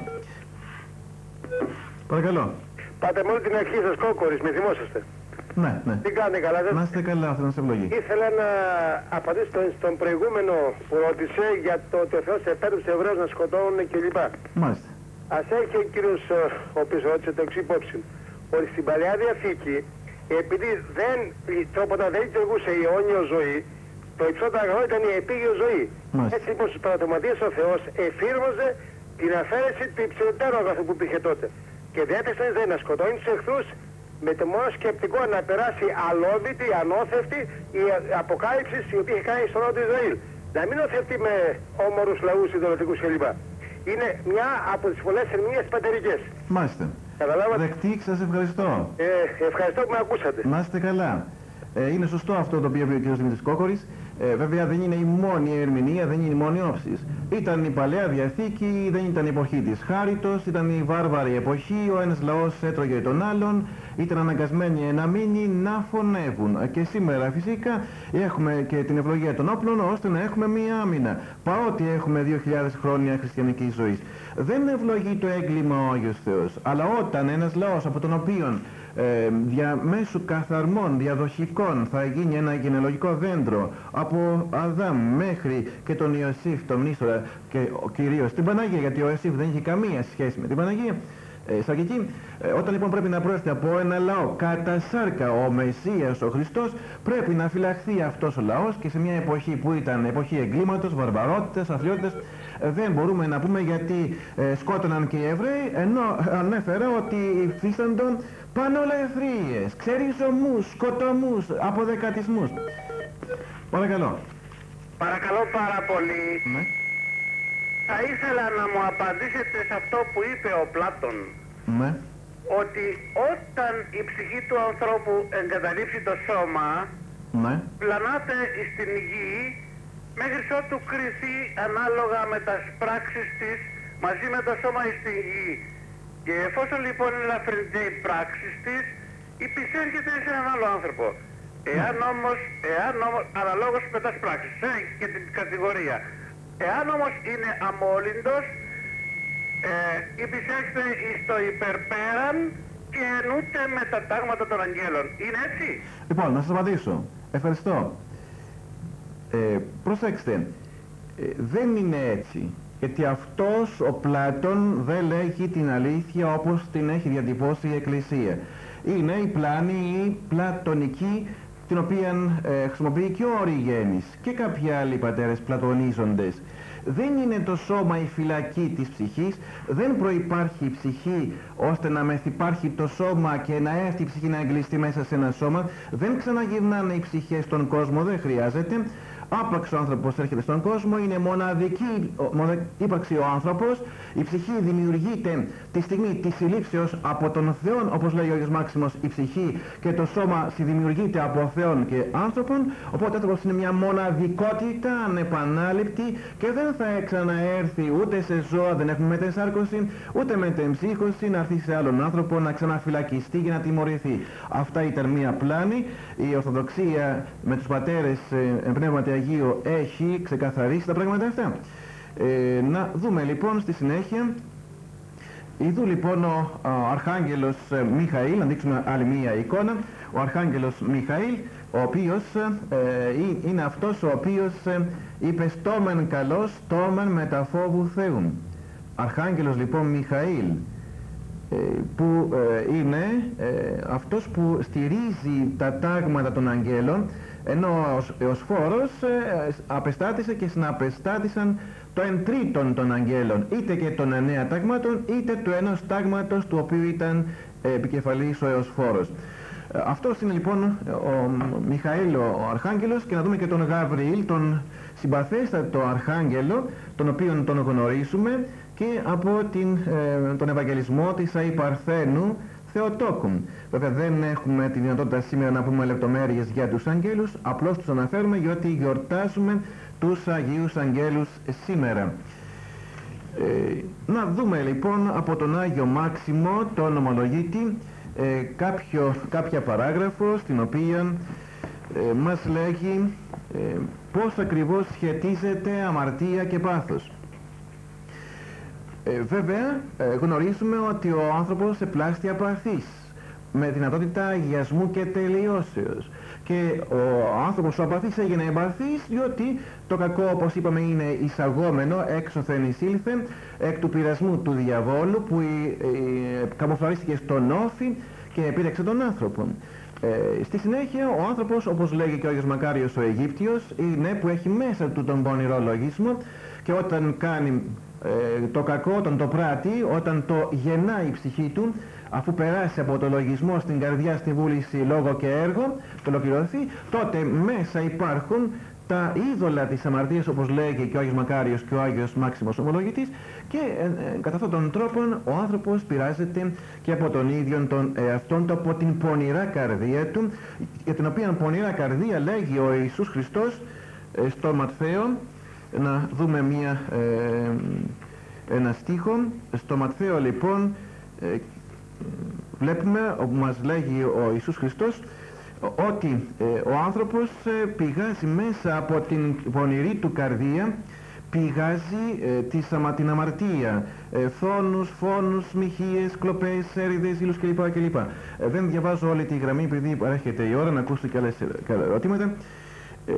[SPEAKER 1] Παρακαλώ.
[SPEAKER 2] Πάτε μόνο την αρχή σας κόκορης, με θυμόσαστε.
[SPEAKER 1] Ναι, ναι.
[SPEAKER 2] Τι κάνετε καλά, δεν...
[SPEAKER 1] Να είστε καλά, θα σας ευλογεί.
[SPEAKER 2] Ήθελα να απαντήσω στον, στον προηγούμενο που ρώτησε για το ότι ο Θεός επέτρεψε Εβραίους να σκοτώνουν κλπ.
[SPEAKER 1] Μάλιστα.
[SPEAKER 2] Ας έχει ο κύριος ο οποίος ρώτησε το εξή υπόψη, ότι στην Παλαιά Διαθήκη επειδή δεν, τίποτα δεν λειτουργούσε η αιώνιο ζωή, το υψότερο αγαθό ήταν η επίγειο ζωή. Μάλιστα. Έτσι λοιπόν στους πραγματομαντίες ο Θεός εφήρμοζε την αφαίρεση του υψηλότερου αγαθού που υπήρχε τότε. Και διέταξε να σκοτώνει τους εχθρούς με το μόνο σκεπτικό να περάσει αλόβητη, ανώθευτη η αποκάλυψη η οποία είχε κάνει στον νότο του Ισραήλ. Να μην οθευτεί με όμορους λαούς ιδωλοτικούς κλπ. Είναι μια από τις πολλές ερμηνείες πατερικές.
[SPEAKER 1] Μάλιστα.
[SPEAKER 2] Καταλάβατε.
[SPEAKER 1] Δεκτή, σας ευχαριστώ.
[SPEAKER 2] Ε, ευχαριστώ που με ακούσατε.
[SPEAKER 1] Να είστε καλά. Ε, είναι σωστό αυτό το οποίο είπε ο κ. Δημήτρης Κόκορης. Ε, βέβαια δεν είναι η μόνη ερμηνεία, δεν είναι η μόνη όψης. Ήταν η Παλαιά Διαθήκη, δεν ήταν η εποχή της Χάριτος, ήταν η βάρβαρη εποχή, ο ένας λαός έτρωγε τον άλλον, ήταν αναγκασμένοι να μείνει να φωνεύουν. Και σήμερα φυσικά έχουμε και την ευλογία των όπλων ώστε να έχουμε μία άμυνα. Παρότι έχουμε δύο χιλιάδες χρόνια χριστιανικής ζωής. Δεν ευλογεί το έγκλημα ο Άγιος Θεός, αλλά όταν ένας λαός από τον οποίον Ε, διαμέσου καθαρμών διαδοχικών θα γίνει ένα γενεαλογικό δέντρο από Αδάμ μέχρι και τον Ιωσήφ τον μνήστορα και κυρίως την Παναγία, γιατί ο Ιωσήφ δεν είχε καμία σχέση με την Παναγία, ε, σαρκική. Ε, όταν λοιπόν πρέπει να προέρχεται από ένα λαό κατά σάρκα ο Μεσσίας ο Χριστός, πρέπει να φυλαχθεί αυτός ο λαός και σε μια εποχή που ήταν εποχή εγκλήματος, βαρβαρότητας, αθλιότητας, ε, δεν μπορούμε να πούμε γιατί ε, σκότωναν και οι Εβραίοι, ενώ ανέφερα ότι υφίσταντον πάνω ελευθερίες, ξεριζωμούς, σκοτωμούς, αποδεκατισμούς. Παρακαλώ.
[SPEAKER 2] Παρακαλώ πάρα πολύ.
[SPEAKER 1] Ναι.
[SPEAKER 2] Θα ήθελα να μου απαντήσετε σε αυτό που είπε ο Πλάτων.
[SPEAKER 1] Ναι.
[SPEAKER 2] Ότι όταν η ψυχή του ανθρώπου εγκαταλείψει το σώμα,
[SPEAKER 1] ναι,
[SPEAKER 2] πλανάται στην γη μέχρι ότου κριθεί ανάλογα με τα πράξεις της μαζί με το σώμα στην γη. Και εφόσον λοιπόν ελαφρυνται οι πράξεις της, υπησέρχεται σε έναν άλλο άνθρωπο. Εάν όμως, εάν όμως αναλόγως με τις πράξεις, ε, και την κατηγορία, εάν όμως είναι αμόλυντος, ε, υπησέρχεται στο υπερπέραν και ενούται με τα τάγματα των αγγέλων. Είναι έτσι?
[SPEAKER 1] Λοιπόν, να σας απαντήσω. Ευχαριστώ. Ε, προσέξτε, ε, δεν είναι έτσι. Γιατί αυτός ο Πλάτων δεν λέγει την αλήθεια όπως την έχει διατυπώσει η Εκκλησία. Είναι η πλάνη ή πλατωνική, την οποία ε, χρησιμοποιεί και ο Οριγένης και κάποιοι άλλοι πατέρες πλατωνίζοντες. Δεν είναι το σώμα η φυλακή της ψυχής, δεν προϋπάρχει η ψυχή ώστε να μεθυπάρχει το σώμα και να έρθει η ψυχή να εγκλειστεί μέσα σε ένα σώμα. Δεν ξαναγυρνάνε οι ψυχές στον κόσμο, δεν χρειάζεται. Άπαξ ο άνθρωπος έρχεται στον κόσμο, είναι μοναδική ύπαρξη ο άνθρωπος. Η ψυχή δημιουργείται τη στιγμή της συλλήψεως από τον Θεόν, όπως λέει ο Άγιος Μάξιμος, η ψυχή, και το σώμα συνδημιουργείται από Θεόν και άνθρωπον. Οπότε ο άνθρωπος είναι μια μοναδικότητα ανεπανάληπτη και δεν θα ξαναέρθει ούτε σε ζώα, δεν έχουμε μετεσάρκωση, ούτε μετεμψύχωση να έρθει σε άλλον άνθρωπο να ξαναφυλακιστεί και να τιμωρηθεί. Αυτά ήταν μια πλάνη. Η Ορθοδοξία με τους πατέρες ε, πνεύματι Αγίου έχει ξεκαθαρίσει τα πράγματα αυτά. Ε, να δούμε λοιπόν στη συνέχεια. Ιδού λοιπόν ο, ο Αρχάγγελος ε, Μιχαήλ, να δείξουμε άλλη μία εικόνα. Ο Αρχάγγελος Μιχαήλ, ο οποίος ε, είναι αυτός ο οποίος ε, είπε στόμεν καλός, στόμεν μετα φόβου Θεού. Αρχάγγελος λοιπόν Μιχαήλ, ε, που ε, είναι ε, αυτός που στηρίζει τα τάγματα των αγγέλων, ενώ ο Οσφόρος ε, απεστάτησε και συναπεστάτησαν το εν τρίτον των αγγέλων, είτε και των εννέα τάγματων, είτε του ενός τάγματος του οποίου ήταν ε, επικεφαλής ο Εωσφόρος. Ε, αυτός είναι λοιπόν ο Μιχαήλ ο Αρχάγγελος, και να δούμε και τον Γαβριήλ, τον συμπαθέστατο Αρχάγγελο, τον οποίον τον γνωρίσουμε και από την, ε, τον Ευαγγελισμό της Αϊ Παρθένου Θεοτόκου. Βέβαια δεν έχουμε τη δυνατότητα σήμερα να πούμε λεπτομέρειες για τους αγγέλους, απλώς τους αναφέρουμε γιατί γιορτάζουμε τους Αγίους Αγγέλους σήμερα. Ε, να δούμε λοιπόν από τον Άγιο Μάξιμο, τον ομολογίτη, ε, κάποιο, κάποια παράγραφο στην οποία ε, μας λέγει ε, πώς ακριβώς σχετίζεται αμαρτία και πάθος. Ε, βέβαια ε, γνωρίζουμε ότι ο άνθρωπος επλάστη απαθής, με δυνατότητα αγιασμού και τελειώσεως, και ο άνθρωπος ο απαθής έγινε εμπαθής διότι το κακό, όπως είπαμε, είναι εισαγόμενο, έξωθεν εισήλθεν, εκ του πειρασμού του διαβόλου που ε, ε, καμουφλαρίστηκε στον όφη και επίδεξε τον άνθρωπο. Ε, στη συνέχεια ο άνθρωπος, όπως λέγει και ο Άγιος Μακάριος ο Αιγύπτιος, είναι που έχει μέσα του τον πονηρό λογισμό και όταν κάνει ε, το κακό, όταν το πράττει, όταν το γεννάει η ψυχή του, αφού περάσει από το λογισμό στην καρδιά, στη βούληση, λόγο και έργο, το ολοκληρωθεί, τότε μέσα υπάρχουν τα είδωλα της αμαρτίας, όπως λέγει και ο Άγιος Μακάριος και ο Άγιος Μάξιμος Ομολογητής, και ε, ε, κατά αυτόν τον τρόπο ο άνθρωπος πειράζεται και από τον ίδιο τον εαυτόν του, από την πονηρά καρδία του, για την οποία πονηρά καρδία λέγει ο Ιησούς Χριστός ε, στο Ματθαίο. Να δούμε μια, ε, ένα στίχο στο Ματθαίο λοιπόν, ε, βλέπουμε όπου μας λέγει ο Ιησούς Χριστός ότι ε, ο άνθρωπος ε, πηγάζει μέσα από την πονηρή του καρδία, πηγάζει ε, της, αμα, την αμαρτία, ε, φόνους, φόνους, μοιχείες, κλοπές, έρηδες, ήλους κλπ. κλπ. Ε, δεν διαβάζω όλη τη γραμμή επειδή έρχεται η ώρα να ακούσω και άλλες ερωτήματα. Ε,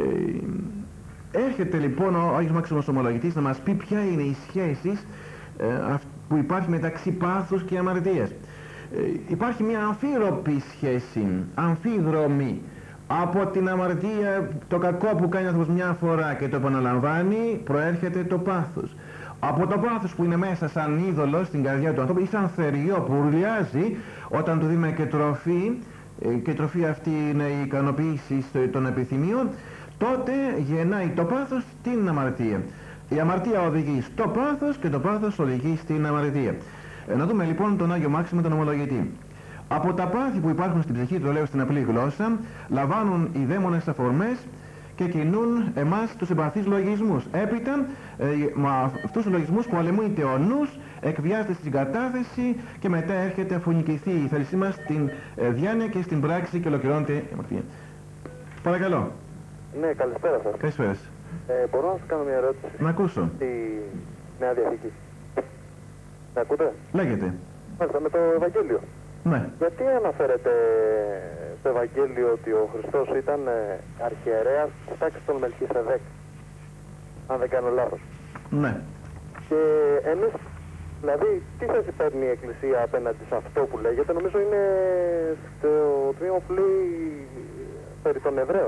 [SPEAKER 1] έρχεται λοιπόν ο Άγιος Μάξιμος Ομολογητής να μας πει ποια είναι η σχέση ε, που υπάρχει μεταξύ πάθους και αμαρτίας. Ε, υπάρχει μια αμφίροπη σχέση, αμφίδρομη. Από την αμαρτία, το κακό που κάνει ο άνθρωπος μια φορά και το επαναλαμβάνει, προέρχεται το πάθος. Από το πάθος που είναι μέσα σαν είδωλο στην καρδιά του ανθρώπου ή σαν θεριό που ουρλιάζει όταν του δίνουμε και τροφή, ε, και η τροφή αυτή είναι η ικανοποίηση των επιθυμίων, τότε γεννάει το πάθος στην αμαρτία. Η αμαρτία οδηγεί στο πάθος και το πάθος οδηγεί στην αμαρτία. Ε, να δούμε λοιπόν τον Άγιο Μάξιμο τον Ομολογητή. Από τα πάθη που υπάρχουν στην ψυχή, το λέω στην απλή γλώσσα, λαμβάνουν οι δαίμονες αφορμές και κινούν εμάς τους συμπαθείς λογισμούς. Έπειτα, ε, με αυτούς τους λογισμούς πολεμούνται ο νους, εκβιάζεται στην κατάθεση και μετά έρχεται αφού νικηθεί η θέλησή μας στην ε, διάνοια και στην πράξη και ολοκληρώνεται η αμαρτία. Παρακαλώ.
[SPEAKER 2] Ναι, καλησπέρα σας.
[SPEAKER 1] Καλησπέρα.
[SPEAKER 2] Ε, μπορώ να σας κάνω μια ερώτηση?
[SPEAKER 1] Να ακούσω.
[SPEAKER 2] Στη Νέα Διαθήκη. Με ακούτε?
[SPEAKER 1] Λέγεται.
[SPEAKER 2] Μάλιστα, με το Ευαγγέλιο.
[SPEAKER 1] Ναι.
[SPEAKER 2] Γιατί αναφέρεται στο Ευαγγέλιο ότι ο Χριστός ήταν αρχιερέας της τάξης των Μελχισεδέκ, αν δεν κάνω λάθος?
[SPEAKER 1] Ναι.
[SPEAKER 2] Και εμείς, δηλαδή, τι θέση παίρνει η Εκκλησία απέναντι σε αυτό που λέγεται? Νομίζω είναι στο τμήμα που λέει περί των Εβραίων,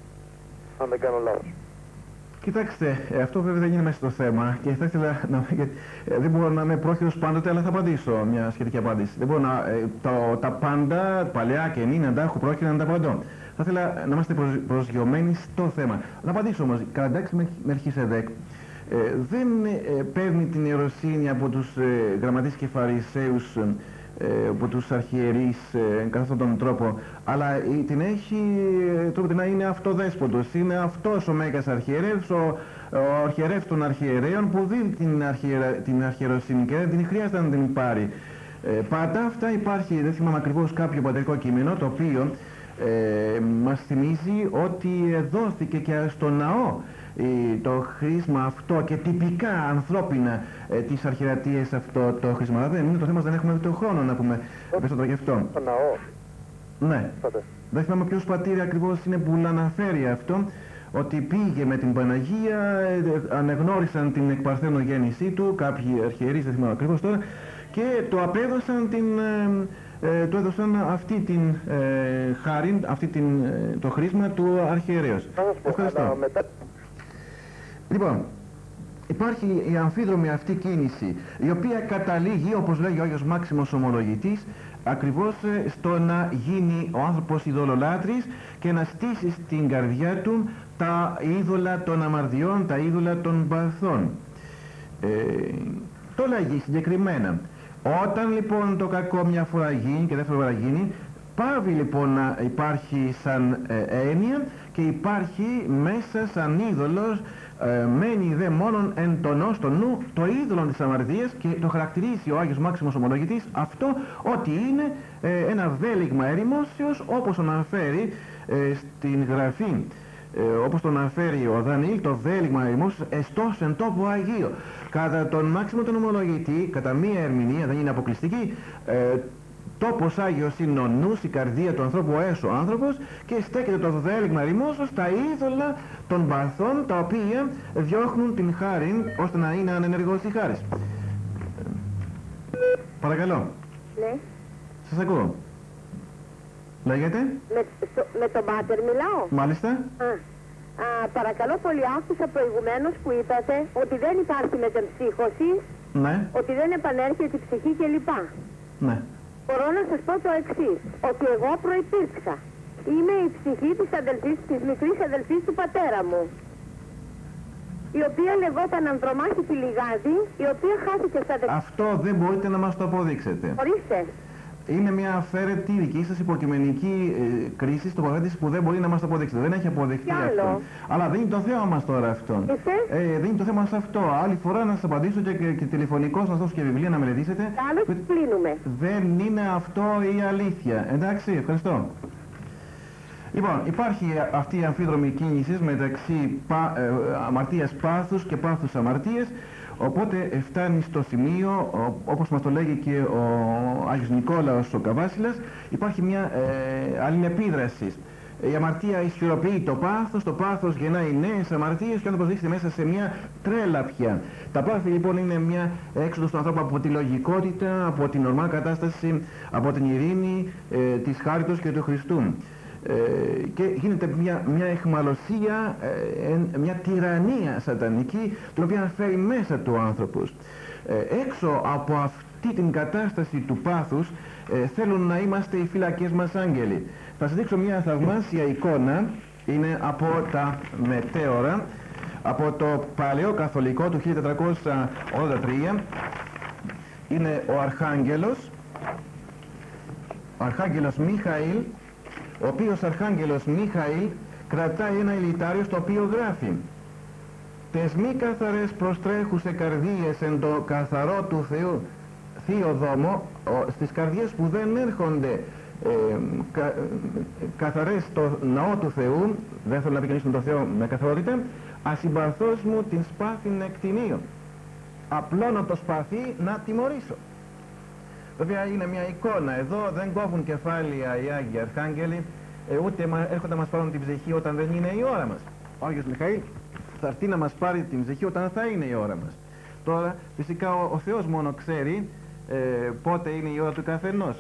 [SPEAKER 2] αν δεν κάνω λάθος.
[SPEAKER 1] Κοιτάξτε, αυτό βέβαια δεν είναι μέσα στο θέμα και θα ήθελα να... Ε, δεν μπορώ να είμαι πρόχειρος πάντοτε, αλλά θα απαντήσω μια σχετική απάντηση. Δεν μπορώ να... Ε, το, τα πάντα, παλαιά και νυν, να τα έχω πρόχειρα να τα απαντώ. Θα ήθελα να είμαστε προσγειωμένοι στο θέμα. Να απαντήσω όμως, κατά την τάξη Μελχισεδέκ, ε, δεν ε, παίρνει την ιεροσύνη από τους ε, γραμματείς και φαρισαίους, ε, από τους αρχιερείς ε, κατά αυτόν τον τρόπο, αλλά ε, την έχει ε, τρόπο να είναι αυτοδέσποτος, είναι αυτός ο Μέγας Αρχιερεύς, ο, ο αρχιερεύς των αρχιερέων που δίνει την, αρχιερα, την αρχιεροσύνη και δεν την χρειάζεται να την πάρει. Ε, πάντα αυτά υπάρχει, δεν θυμάμαι ακριβώς, κάποιο πατερικό κείμενο το οποίο ε, μας θυμίζει ότι δόθηκε και στο ναό το χρήσμα αυτό και τυπικά ανθρώπινα ε, τις αρχιερατείες αυτό το χρήσμα. Δεν είναι το θέμα, δεν έχουμε τον χρόνο να πούμε περισσότερο γι' αυτό.
[SPEAKER 2] Το ναό.
[SPEAKER 1] Ναι. Πάτε. Δεν θυμάμαι ποιος πατήρ ακριβώς είναι που αναφέρει αυτό, ότι πήγε με την Παναγία, ε, ανεγνώρισαν την εκπαρθένο γέννησή του, κάποιοι αρχιερείς, δεν θυμάμαι ακριβώς τώρα, και το απέδωσαν την... Ε, του έδωσαν αυτή την ε, χάρη, αυτή την, ε, το χρήσμα του αρχιερέως. Ευχαριστώ. Μετά... Λοιπόν, υπάρχει η αμφίδρομη αυτή κίνηση, η οποία καταλήγει, όπως λέγει ο Άγιος Μάξιμος Ομολογητής, ακριβώς ε, στο να γίνει ο άνθρωπος ειδωλολάτρης και να στήσει στην καρδιά του τα είδωλα των αμαρτιών, τα είδωλα των παθών. Ε, το λέγει συγκεκριμένα. Όταν λοιπόν το κακό μια φορά γίνει και δεύτερη φορά γίνει, πάβει λοιπόν να υπάρχει σαν ε, έννοια και υπάρχει μέσα σαν είδωλος, ε, μένει δε μόνον εν τονό στο νου το είδωλο της αμαρτίας και το χαρακτηρίζει ο Άγιος Μάξιμος Ομολογητής αυτό ότι είναι ε, ένα βέλιγμα ερημόσεως, όπως αναφέρει ε, στην Γραφή. Ε, όπως τον αναφέρει ο Δανιήλ, το βέλιγμα ερημόσεως εστός εν τόπο Αγίο. Κατά τον Μάξιμο τον Ομολογητή, κατά μία ερμηνεία, δεν είναι αποκλειστική, ε, τόπος Άγιος είναι ο νους, η καρδία του ανθρώπου, ο έσω άνθρωπος, και στέκεται το βέλιγμα ερημόσεως στα είδωλα των παθών, τα οποία διώχνουν την χάριν ώστε να είναι ανενεργός η χάρις. Ε, παρακαλώ.
[SPEAKER 3] Ναι.
[SPEAKER 1] Σας ακούω. Λέγεται.
[SPEAKER 3] Με, με τον Πάτερ μιλάω.
[SPEAKER 1] Μάλιστα.
[SPEAKER 3] Α, α, παρακαλώ πολύ, άκουσα προηγουμένως που είπατε ότι δεν υπάρχει μετεμψύχωση,
[SPEAKER 1] ναι.
[SPEAKER 3] ότι δεν επανέρχεται η ψυχή κλπ.
[SPEAKER 1] Ναι.
[SPEAKER 3] Μπορώ να σας πω το εξής, ότι εγώ προϋπήρξα. Είμαι η ψυχή της αδελφής, της μικρής αδελφής του πατέρα μου, η οποία λεγόταν Ανδρομάχη Πηλιγάδη, η οποία χάθηκε στα δεκαετία.
[SPEAKER 1] Αυτό δεν μπορείτε να μας το αποδείξετε.
[SPEAKER 3] Ορίστε.
[SPEAKER 1] Είναι μια αφαίρετη δική σας υποκειμενική ε, κρίση, τοποθέτηση που δεν μπορεί να μας το αποδείξετε. Δεν έχει αποδειχθεί αυτό. Αλλά δεν είναι το θέμα μας τώρα αυτό. Ε, δεν είναι το θέμα μας αυτό. Άλλη φορά να σας απαντήσω και, και, και τηλεφωνικώς να σας δώσω και βιβλία να μελετήσετε.
[SPEAKER 3] Άλλο και κλείνουμε.
[SPEAKER 1] Δεν είναι αυτό η αλήθεια. Εντάξει, ευχαριστώ. Λοιπόν, υπάρχει αυτή η αμφίδρομη κίνηση μεταξύ πα, ε, αμαρτίας πάθους και πάθους αμαρτίες, οπότε φτάνει στο σημείο, όπως μας το λέγει και ο Άγιος Νικόλαος ο Καβάσιλας, υπάρχει μια ε, αλληλεπίδραση. Η αμαρτία ισχυροποιεί το πάθος, το πάθος γεννάει νέες αμαρτίες και όταν προσδείξετε μέσα σε μια τρέλα πια. Τα πάθη λοιπόν είναι μια έξοδος του ανθρώπου από τη λογικότητα, από την ορμά κατάσταση, από την ειρήνη ε, της χάριτος και του Χριστού. Ε, και γίνεται μια, μια εχμαλωσία, ε, μια τυραννία σατανική, την οποία φέρει μέσα του άνθρωπος. Ε, έξω από αυτή την κατάσταση του πάθους ε, θέλουν να είμαστε οι φύλακες μας άγγελοι. Θα σας δείξω μια θαυμάσια εικόνα, είναι από τα μετέωρα, από το παλαιό καθολικό του χίλια τετρακόσια ογδόντα τρία. Είναι ο Αρχάγγελος, ο Αρχάγγελος Μιχαήλ, ο οποίος Αρχάγγελος Μιχαήλ κρατάει ένα ηλιτάριο στο οποίο γράφει «Τες μη καθαρές προστρέχουσε καρδίες εν το καθαρό του Θεού Θείο Δόμο», στις καρδιές που δεν έρχονται ε, κα, καθαρές στο ναό του Θεού, δεν θέλω να επικοινωνήσουν τον Θεό με καθαρότητα, «ασυμπαθός μου την σπάθην εκτινίω, απλώνω το σπαθί να τιμωρήσω». Βέβαια είναι μια εικόνα εδώ, δεν κόβουν κεφάλια οι Άγιοι Αρχάγγελοι, ε, ούτε έρχονται να μας πάρουν την ψυχή όταν δεν είναι η ώρα μας. Ο Άγιος Μιχαήλ θα έρθει να μας πάρει την ψυχή όταν θα είναι η ώρα μας. Τώρα φυσικά ο, ο Θεός μόνο ξέρει ε, πότε είναι η ώρα του καθενός.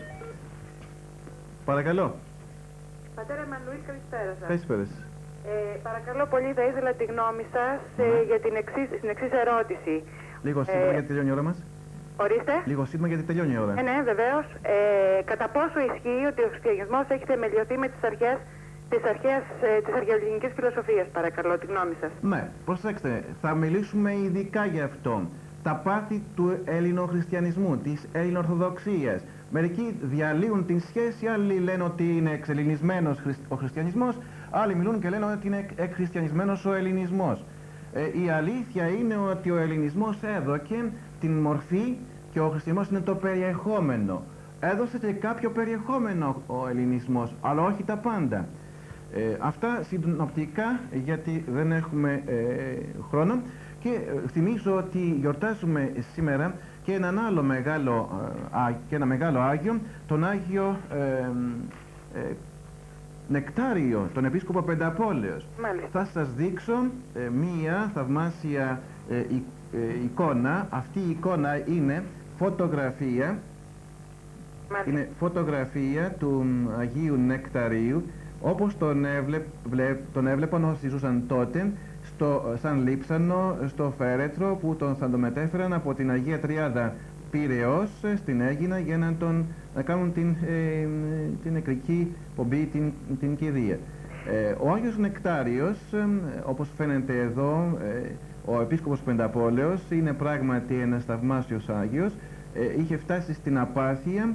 [SPEAKER 1] Παρακαλώ.
[SPEAKER 3] Πατέρα Εμμανουήλ, καλησπέρα σας.
[SPEAKER 1] Καλησπέρα.
[SPEAKER 3] Ε, παρακαλώ πολύ, θα ήθελα τη γνώμη σας ε, mm. για την εξής, την εξής ερώτηση.
[SPEAKER 1] Λίγο σύντομα ε, γιατί τελειώνει η ώρα μας.
[SPEAKER 3] Ορίστε.
[SPEAKER 1] Λίγο σύντομα γιατί τελειώνει η ώρα.
[SPEAKER 3] Ε, ναι, βεβαίως. Ε, κατά πόσο ισχύει ότι ο χριστιανισμός έχει θεμελιωθεί με τις αρχές της, αρχαίας, ε, της αρχαιοελληνικής φιλοσοφίας, παρακαλώ, τη γνώμη σας.
[SPEAKER 1] Ναι, προσέξτε, θα μιλήσουμε ειδικά γι' αυτό. Τα πάθη του ελληνοχριστιανισμού, της ελληνοορθοδοξίας. Μερικοί διαλύουν την σχέση, άλλοι λένε ότι είναι εξελληνισμένος ο χριστιανισμός, άλλοι μιλούν και λένε ότι είναι εκχριστιανισμένος ο ελληνισμός. Ε, η αλήθεια είναι ότι ο ελληνισμός έδωκε την μορφή και ο χριστιανισμός είναι το περιεχόμενο. Έδωσε και κάποιο περιεχόμενο ο ελληνισμός, αλλά όχι τα πάντα. Ε, αυτά συνοπτικά, γιατί δεν έχουμε ε, χρόνο, και ε, θυμίζω ότι γιορτάζουμε σήμερα και έναν άλλο μεγάλο, ε, και ένα μεγάλο Άγιο, τον Άγιο ε, ε, Νεκτάριο, τον Επίσκοπο Πενταπόλεως.
[SPEAKER 3] Μάλιστα.
[SPEAKER 1] Θα σας δείξω ε, μία θαυμάσια ε, η, ε, εικόνα. Αυτή η εικόνα είναι φωτογραφία. Μάλιστα. Είναι φωτογραφία του Αγίου Νεκταρίου, όπως τον, έβλεπ, βλεπ, τον έβλεπαν όσοι ζούσαν τότε, στο, σαν λείψανο στο φέρετρο που τον θα τον μετέφεραν από την Αγία Τριάδα Πειραιώς στην Αίγινα για να, τον, να κάνουν την, ε, την νεκρική πομπή, την, την κηδεία. Ε, ο Άγιος Νεκτάριος, ε, όπως φαίνεται εδώ, ε, ο Επίσκοπος Πενταπόλεως, είναι πράγματι ένας θαυμάσιος Άγιος, ε, είχε φτάσει στην απάθεια,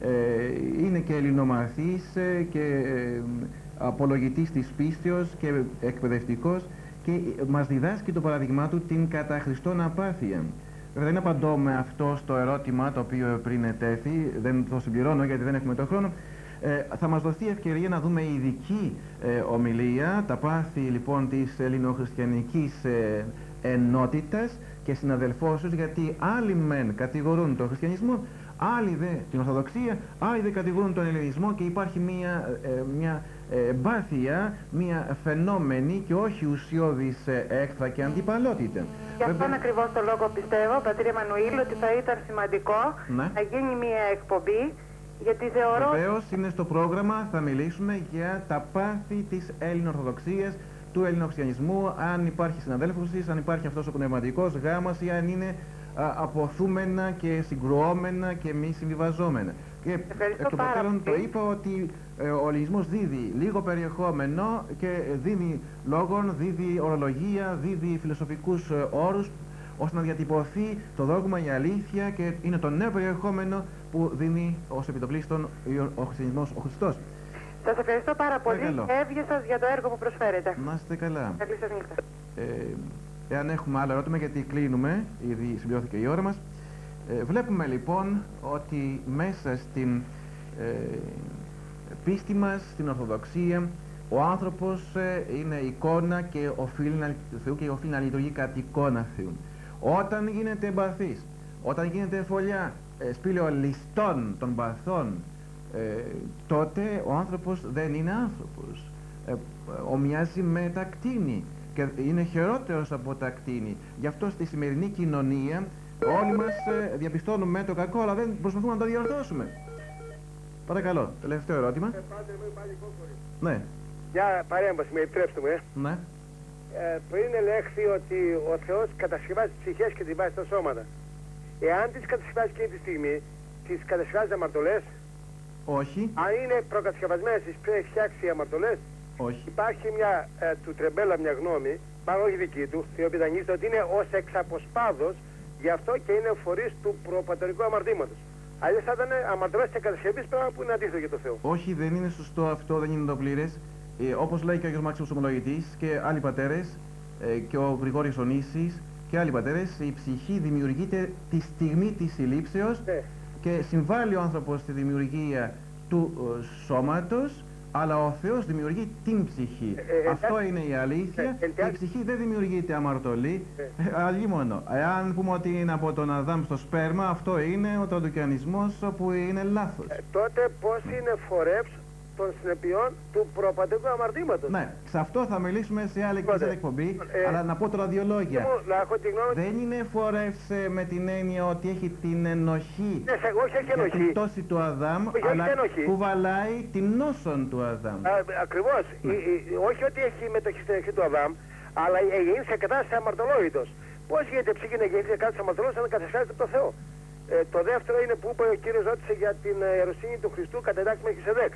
[SPEAKER 1] ε, είναι και ελληνομαθής ε, και ε, απολογητής της πίστεως και εκπαιδευτικός, και μας διδάσκει το παράδειγμά του την κατά Χριστόν απάθεια. Δεν απαντώ με αυτό στο ερώτημα το οποίο πριν ετέθη, δεν το συμπληρώνω γιατί δεν έχουμε τον χρόνο. Ε, θα μας δοθεί ευκαιρία να δούμε ειδική ε, ομιλία, τα πάθη λοιπόν της ελληνοχριστιανικής ε, ενότητας και συναδελφώσεως, γιατί άλλοι μεν κατηγορούν τον χριστιανισμό, άλλοι δε την Ορθοδοξία, άλλοι δε κατηγορούν τον ελληνισμό, και υπάρχει μια, ε, μια εμπάθεια, μια φαινόμενη και όχι ουσιώδης ε, έκφρα και αντιπαλότητα.
[SPEAKER 3] Γι' αυτόν ακριβώς το λόγο πιστεύω, πατήρ Εμμανουήλ, ότι θα ήταν σημαντικό, ναι, να γίνει μια εκπομπή Γιατί θεωρώ...
[SPEAKER 1] Βεβαίως είναι στο πρόγραμμα, θα μιλήσουμε για τα πάθη της Ελληνοορθοδοξίας, του ελληνοχριστιανισμού, αν υπάρχει συναδέλφωσης, αν υπάρχει αυτός ο πνευματικός γάμος ή αν είναι α, αποθούμενα και συγκρουόμενα και μη συμβιβαζόμενα. Και εκ των προτέρων το είπα ότι ε, ο ελληνισμός δίδει λίγο περιεχόμενο και δίνει λόγων, δίδει ορολογία, δίδει φιλοσοφικούς ε, όρους ώστε να διατυπωθεί το δόγμα, η αλήθεια, και είναι το νέο περιεχόμενο που δίνει ως επιτοπλίστων ο χριστιανισμός, ο Χριστός.
[SPEAKER 3] Σας ευχαριστώ πάρα πολύ και εύγεια σας για το έργο που προσφέρετε.
[SPEAKER 1] Να είστε καλά.
[SPEAKER 3] Καλή σας νύχτα.
[SPEAKER 1] Ε, εάν έχουμε άλλο ερώτημα, γιατί κλείνουμε, ήδη συμπληρώθηκε η ώρα μας. Ε, βλέπουμε λοιπόν ότι μέσα στην ε, πίστη μας, στην Ορθοδοξία, ο άνθρωπος ε, είναι εικόνα και οφείλει να, Θεού και οφείλει να λειτουργεί κατ' εικόνα Θεού. Όταν γίνεται εμπαθής, όταν γίνεται φωλιά, ε, σπήλαιο ληστών των παθών, ε, τότε ο άνθρωπος δεν είναι άνθρωπος. Ε, ομοιάζει με τα κτήνη και είναι χειρότερος από τα κτήνη. Γι' αυτό στη σημερινή κοινωνία όλοι μας ε, διαπιστώνουμε το κακό, αλλά δεν προσπαθούμε να το διορθώσουμε. Παρακαλώ, τελευταίο ερώτημα.
[SPEAKER 2] Ε, πάτε, με πάλι
[SPEAKER 1] ναι.
[SPEAKER 2] Μια παρέμβαση, με επιτρέψτε μου, ε.
[SPEAKER 1] Ναι.
[SPEAKER 2] Ε, πριν ελέγχθη ότι ο Θεός κατασκευάζει τις ψυχές και την βάζει στα σώματα. Εάν τις κατασκευάζει εκείνη τη στιγμή, τις κατασκευάζει αμαρτωλές.
[SPEAKER 1] Όχι.
[SPEAKER 2] Αν είναι προκατασκευασμένες, τις έχει φτιάξει οι αμαρτωλές.
[SPEAKER 1] Όχι.
[SPEAKER 2] Υπάρχει μια, ε, του Τρεμπέλα μια γνώμη, μάλλον όχι δική του, η οποία δανείζεται ότι είναι ως εξαποσπάδος, γι' αυτό και είναι φορείς του προπατορικού αμαρτήματος. Αλλιώς θα ήταν αμαρτωλές και κατασκευής, πράγμα που είναι αντίθετο για το Θεό.
[SPEAKER 1] Όχι, δεν είναι σωστό αυτό, δεν είναι το πλήρες. Ε, όπως λέει και ο κ. Μάξιμος Ομολογητής και άλλοι πατέρες, ε, και ο Γρηγόριος Ονήσης και άλλοι πατέρες, η ψυχή δημιουργείται τη στιγμή της συλλήψεως, ναι, και συμβάλλει ο άνθρωπος στη δημιουργία του ε, σώματος, αλλά ο Θεός δημιουργεί την ψυχή. Ε, ε, Αυτό ε, είναι η αλήθεια. Ε, ε, η ψυχή δεν δημιουργείται αμαρτωλή, ε, ε, αλλήμωνο. Εάν πούμε ότι είναι από τον Αδάμ στο σπέρμα, αυτό είναι ο τραντοκιανισμός που είναι λάθος. Ε,
[SPEAKER 2] τότε πώς είναι φορεύς των συνεπειών του προπατικού αμαρτήματος.
[SPEAKER 1] Ναι, σε αυτό θα μιλήσουμε σε άλλη εκπομπή, ε, αλλά να πω τώρα δύο λόγια.
[SPEAKER 2] Να έχω τη γνώμη...
[SPEAKER 1] Δεν είναι φορεύσε με την έννοια ότι έχει την ενοχή,
[SPEAKER 2] ναι, σε, όχι, όχι
[SPEAKER 1] για την πτώση του Αδάμ, όχι, αλλά όχι που βαλάει την νόσον του Αδάμ.
[SPEAKER 2] Α, ακριβώς. Ναι. Η, η, όχι ότι έχει μετοχή στην ενοχή του Αδάμ, αλλά γίνει σε κατάσταση αμαρτωλόητος. Πώς γίνεται ψυχή να γίνει σε κατάσταση αμαρτωλόητος αν κατασκευάζεται από το Θεό. Ε, το δεύτερο είναι που είπε ο κύριος ρώτησε για την ιεροσύνη του Χριστού κατά εντάξη Μελχισεδέκ.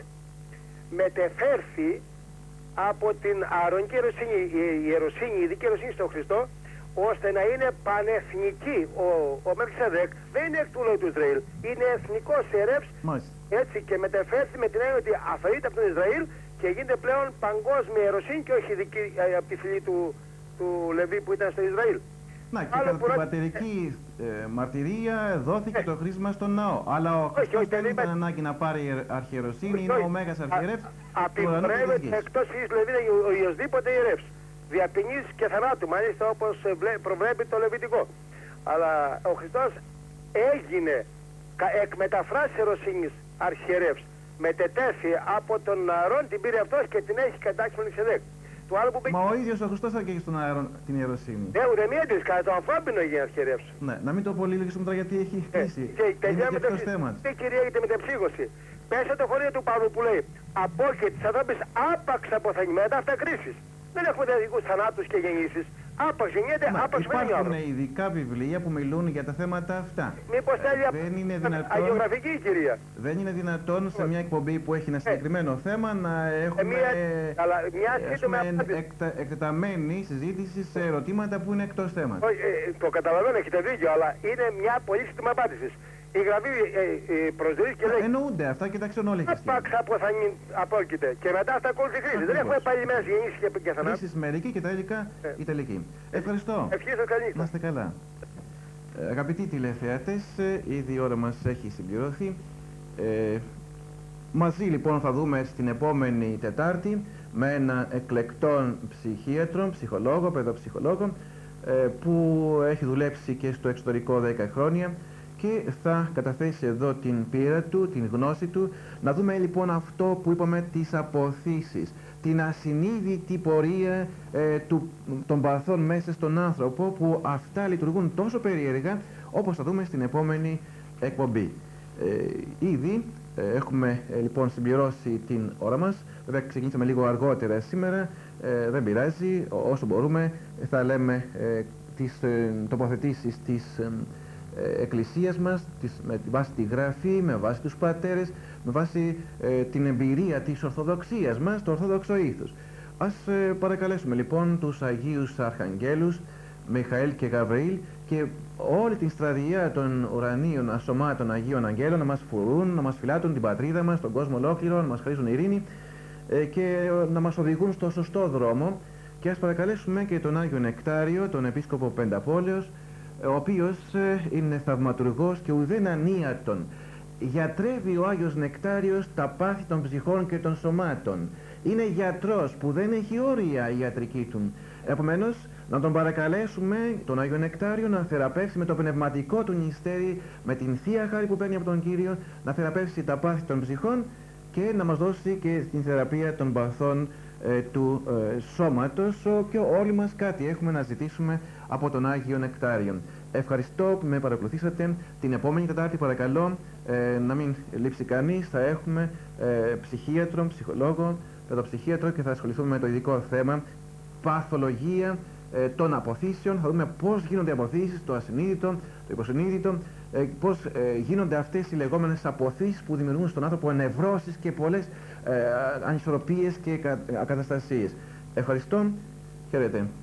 [SPEAKER 2] Μετεφέρθη από την αρωνική ιεροσύνη, η ιεροσύνη, η ειδική ιεροσύνη στον Χριστό, ώστε να είναι πανεθνική. Ο, ο Μελχισεδέκ δεν είναι εκ του λαού του Ισραήλ, είναι εθνικός ιερεύς, έτσι, και μετεφέρθη με την έννοια ότι αφαιρείται από τον Ισραήλ και γίνεται πλέον παγκόσμια ιεροσύνη και όχι ειδική από τη φυλή του, του Λεβί που ήταν στο Ισραήλ.
[SPEAKER 1] Να, και κατά την πατερική ε, μαρτυρία δόθηκε ε, το χρήσμα στον ναό. Αλλά ο Χριστός δεν ήταν ανάγκη να πάρει αρχιεροσύνη, είναι ο Μέγας Αρχιερεύς.
[SPEAKER 2] Απειμπρεύεται εκτός της Λεβίτα ο οιοσδήποτε ιερεύς. Διαπηνής και θανάτου, μάλιστα όπως προβλέπει το Λεβιτικό. Αλλά ο Χριστός έγινε εκ μεταφράσης ιεροσύνης αρχιερεύς. Μετετέθη από τον Ααρών, την πήρε αυτός και την έχει κατάξει με Μελχισεδέκ.
[SPEAKER 1] Μα ο ίδιος ο Χριστός θα και στον αέρα την ιεροσύνη.
[SPEAKER 2] Ναι, ούτε μία της, κατά το ανθρώπινο γίνει αρχιερεύς.
[SPEAKER 1] Ναι, να μην το πολυλογήσουμε τώρα γιατί έχει χτίσει.
[SPEAKER 2] Ε, και τελειά με το τι κυρίαγεται με την ψύχωση. Πέσε το χωρίο του Παύλου που λέει απόχε της ανθρώπης άπαξ αποθανημένα τα αυτά κρίσεις. Δεν έχουμε διαδικούς θανάτους και γεννήσεις. Άπαξ γεννιέται, άπαξ με νιώθω.
[SPEAKER 1] Υπάρχουν ειδικά βιβλία που μιλούν για τα θέματα αυτά.
[SPEAKER 2] Μήπως θέλει
[SPEAKER 1] δεν είναι δυνατόν,
[SPEAKER 2] αγιογραφική η κυρία.
[SPEAKER 1] Δεν είναι δυνατόν σε μια εκπομπή που έχει ένα συγκεκριμένο ε, θέμα να έχουμε
[SPEAKER 2] μια, αλλά, μια
[SPEAKER 1] πούμε, εκτα, εκτεταμένη συζήτηση σε ερωτήματα που είναι εκτός θέματος.
[SPEAKER 2] Όχι, ε, το καταλαβαίνω, έχετε δίκιο, αλλά είναι μια πολύ σύντομη απάντηση. Η γραφή ε, ε, προσδιορίζει και λέει...
[SPEAKER 1] Εννοούνται αυτά και τα ξέρουν όλοι οι χριστιανοί.
[SPEAKER 2] Άπαξ απόκειται. Και μετά θα ακολουθεί κρίση. Δεν έχουμε πάλι μέσα γεννήσεις και θανάτους.
[SPEAKER 1] Κρίσεις μερική και τελικά ε. η τελική. Ευχαριστώ.
[SPEAKER 2] Ευχαριστώ, καλή νύχτα.
[SPEAKER 1] Να είστε καλά. Ε, αγαπητοί τηλεθεατές, ήδη η ώρα μας έχει συμπληρωθεί. Ε, μαζί λοιπόν θα δούμε στην επόμενη Τετάρτη με έναν εκλεκτόν ψυχίατρο, ψυχολόγο, παιδοψυχολόγο, ε, που έχει δουλέψει και στο εξωτερικό δέκα χρόνια και θα καταθέσει εδώ την πείρα του, την γνώση του. Να δούμε λοιπόν αυτό που είπαμε, τις αποθήσεις, την ασυνείδητη πορεία ε, του, των παθών μέσα στον άνθρωπο, που αυτά λειτουργούν τόσο περίεργα όπως θα δούμε στην επόμενη εκπομπή. Ε, ήδη ε, έχουμε ε, λοιπόν συμπληρώσει την ώρα μας. Βέβαια ξεκινήσαμε λίγο αργότερα σήμερα, ε, δεν πειράζει, όσο μπορούμε θα λέμε ε, τις ε, τοποθετήσεις της ε, ε, Εκκλησίας μας, τις, με βάση τη Γραφή, με βάση τους πατέρες, με βάση ε, την εμπειρία της Ορθοδοξίας μας, το Ορθόδοξο ήθος. Ας ε, παρακαλέσουμε λοιπόν τους Αγίους Αρχαγγέλους, Μιχαήλ και Γαβριήλ, και όλη την στρατηγία των ουρανίων ασωμάτων Αγίων Αγγέλων να μας φουρούν, να μας φυλάτουν την πατρίδα μας, τον κόσμο ολόκληρο, να μας χαρίζουν ειρήνη ε, και να μας οδηγούν στο σωστό δρόμο. Και ας παρακαλέσουμε και τον Άγιο Νεκτάριο, τον Επίσκοπο Πενταπόλεως, ο οποίος ε, είναι θαυματουργός και ουδέν ανίατον. Γιατρεύει ο Άγιος Νεκτάριος τα πάθη των ψυχών και των σωμάτων. Είναι γιατρός που δεν έχει όρια η ιατρική του. Επομένως, να τον παρακαλέσουμε, τον Άγιο Νεκτάριο, να θεραπεύσει με το πνευματικό του νηστέρι, με την Θεία Χάρη που παίρνει από τον Κύριο, να θεραπεύσει τα πάθη των ψυχών και να μας δώσει και την θεραπεία των παθών ε, του ε, σώματος. Και όλοι μας κάτι έχουμε να ζητήσουμε από τον Άγιο Νεκτάριο. Ευχαριστώ που με παρακολουθήσατε. Την επόμενη Τετάρτη παρακαλώ ε, να μην λείψει κανείς. Θα έχουμε ε, ψυχίατρο, ψυχολόγο, παιδοψυχίατρο και θα ασχοληθούμε με το ειδικό θέμα παθολογία ε, των αποθήσεων. Θα δούμε πώς γίνονται οι αποθήσεις, το ασυνείδητο, το υποσυνείδητο, ε, πώς ε, γίνονται αυτές οι λεγόμενες αποθήσεις που δημιουργούν στον άνθρωπο νευρώσεις και πολλές ε, ανισορροπίες και ακαταστασίες. Ευχαριστώ. Χαίρετε.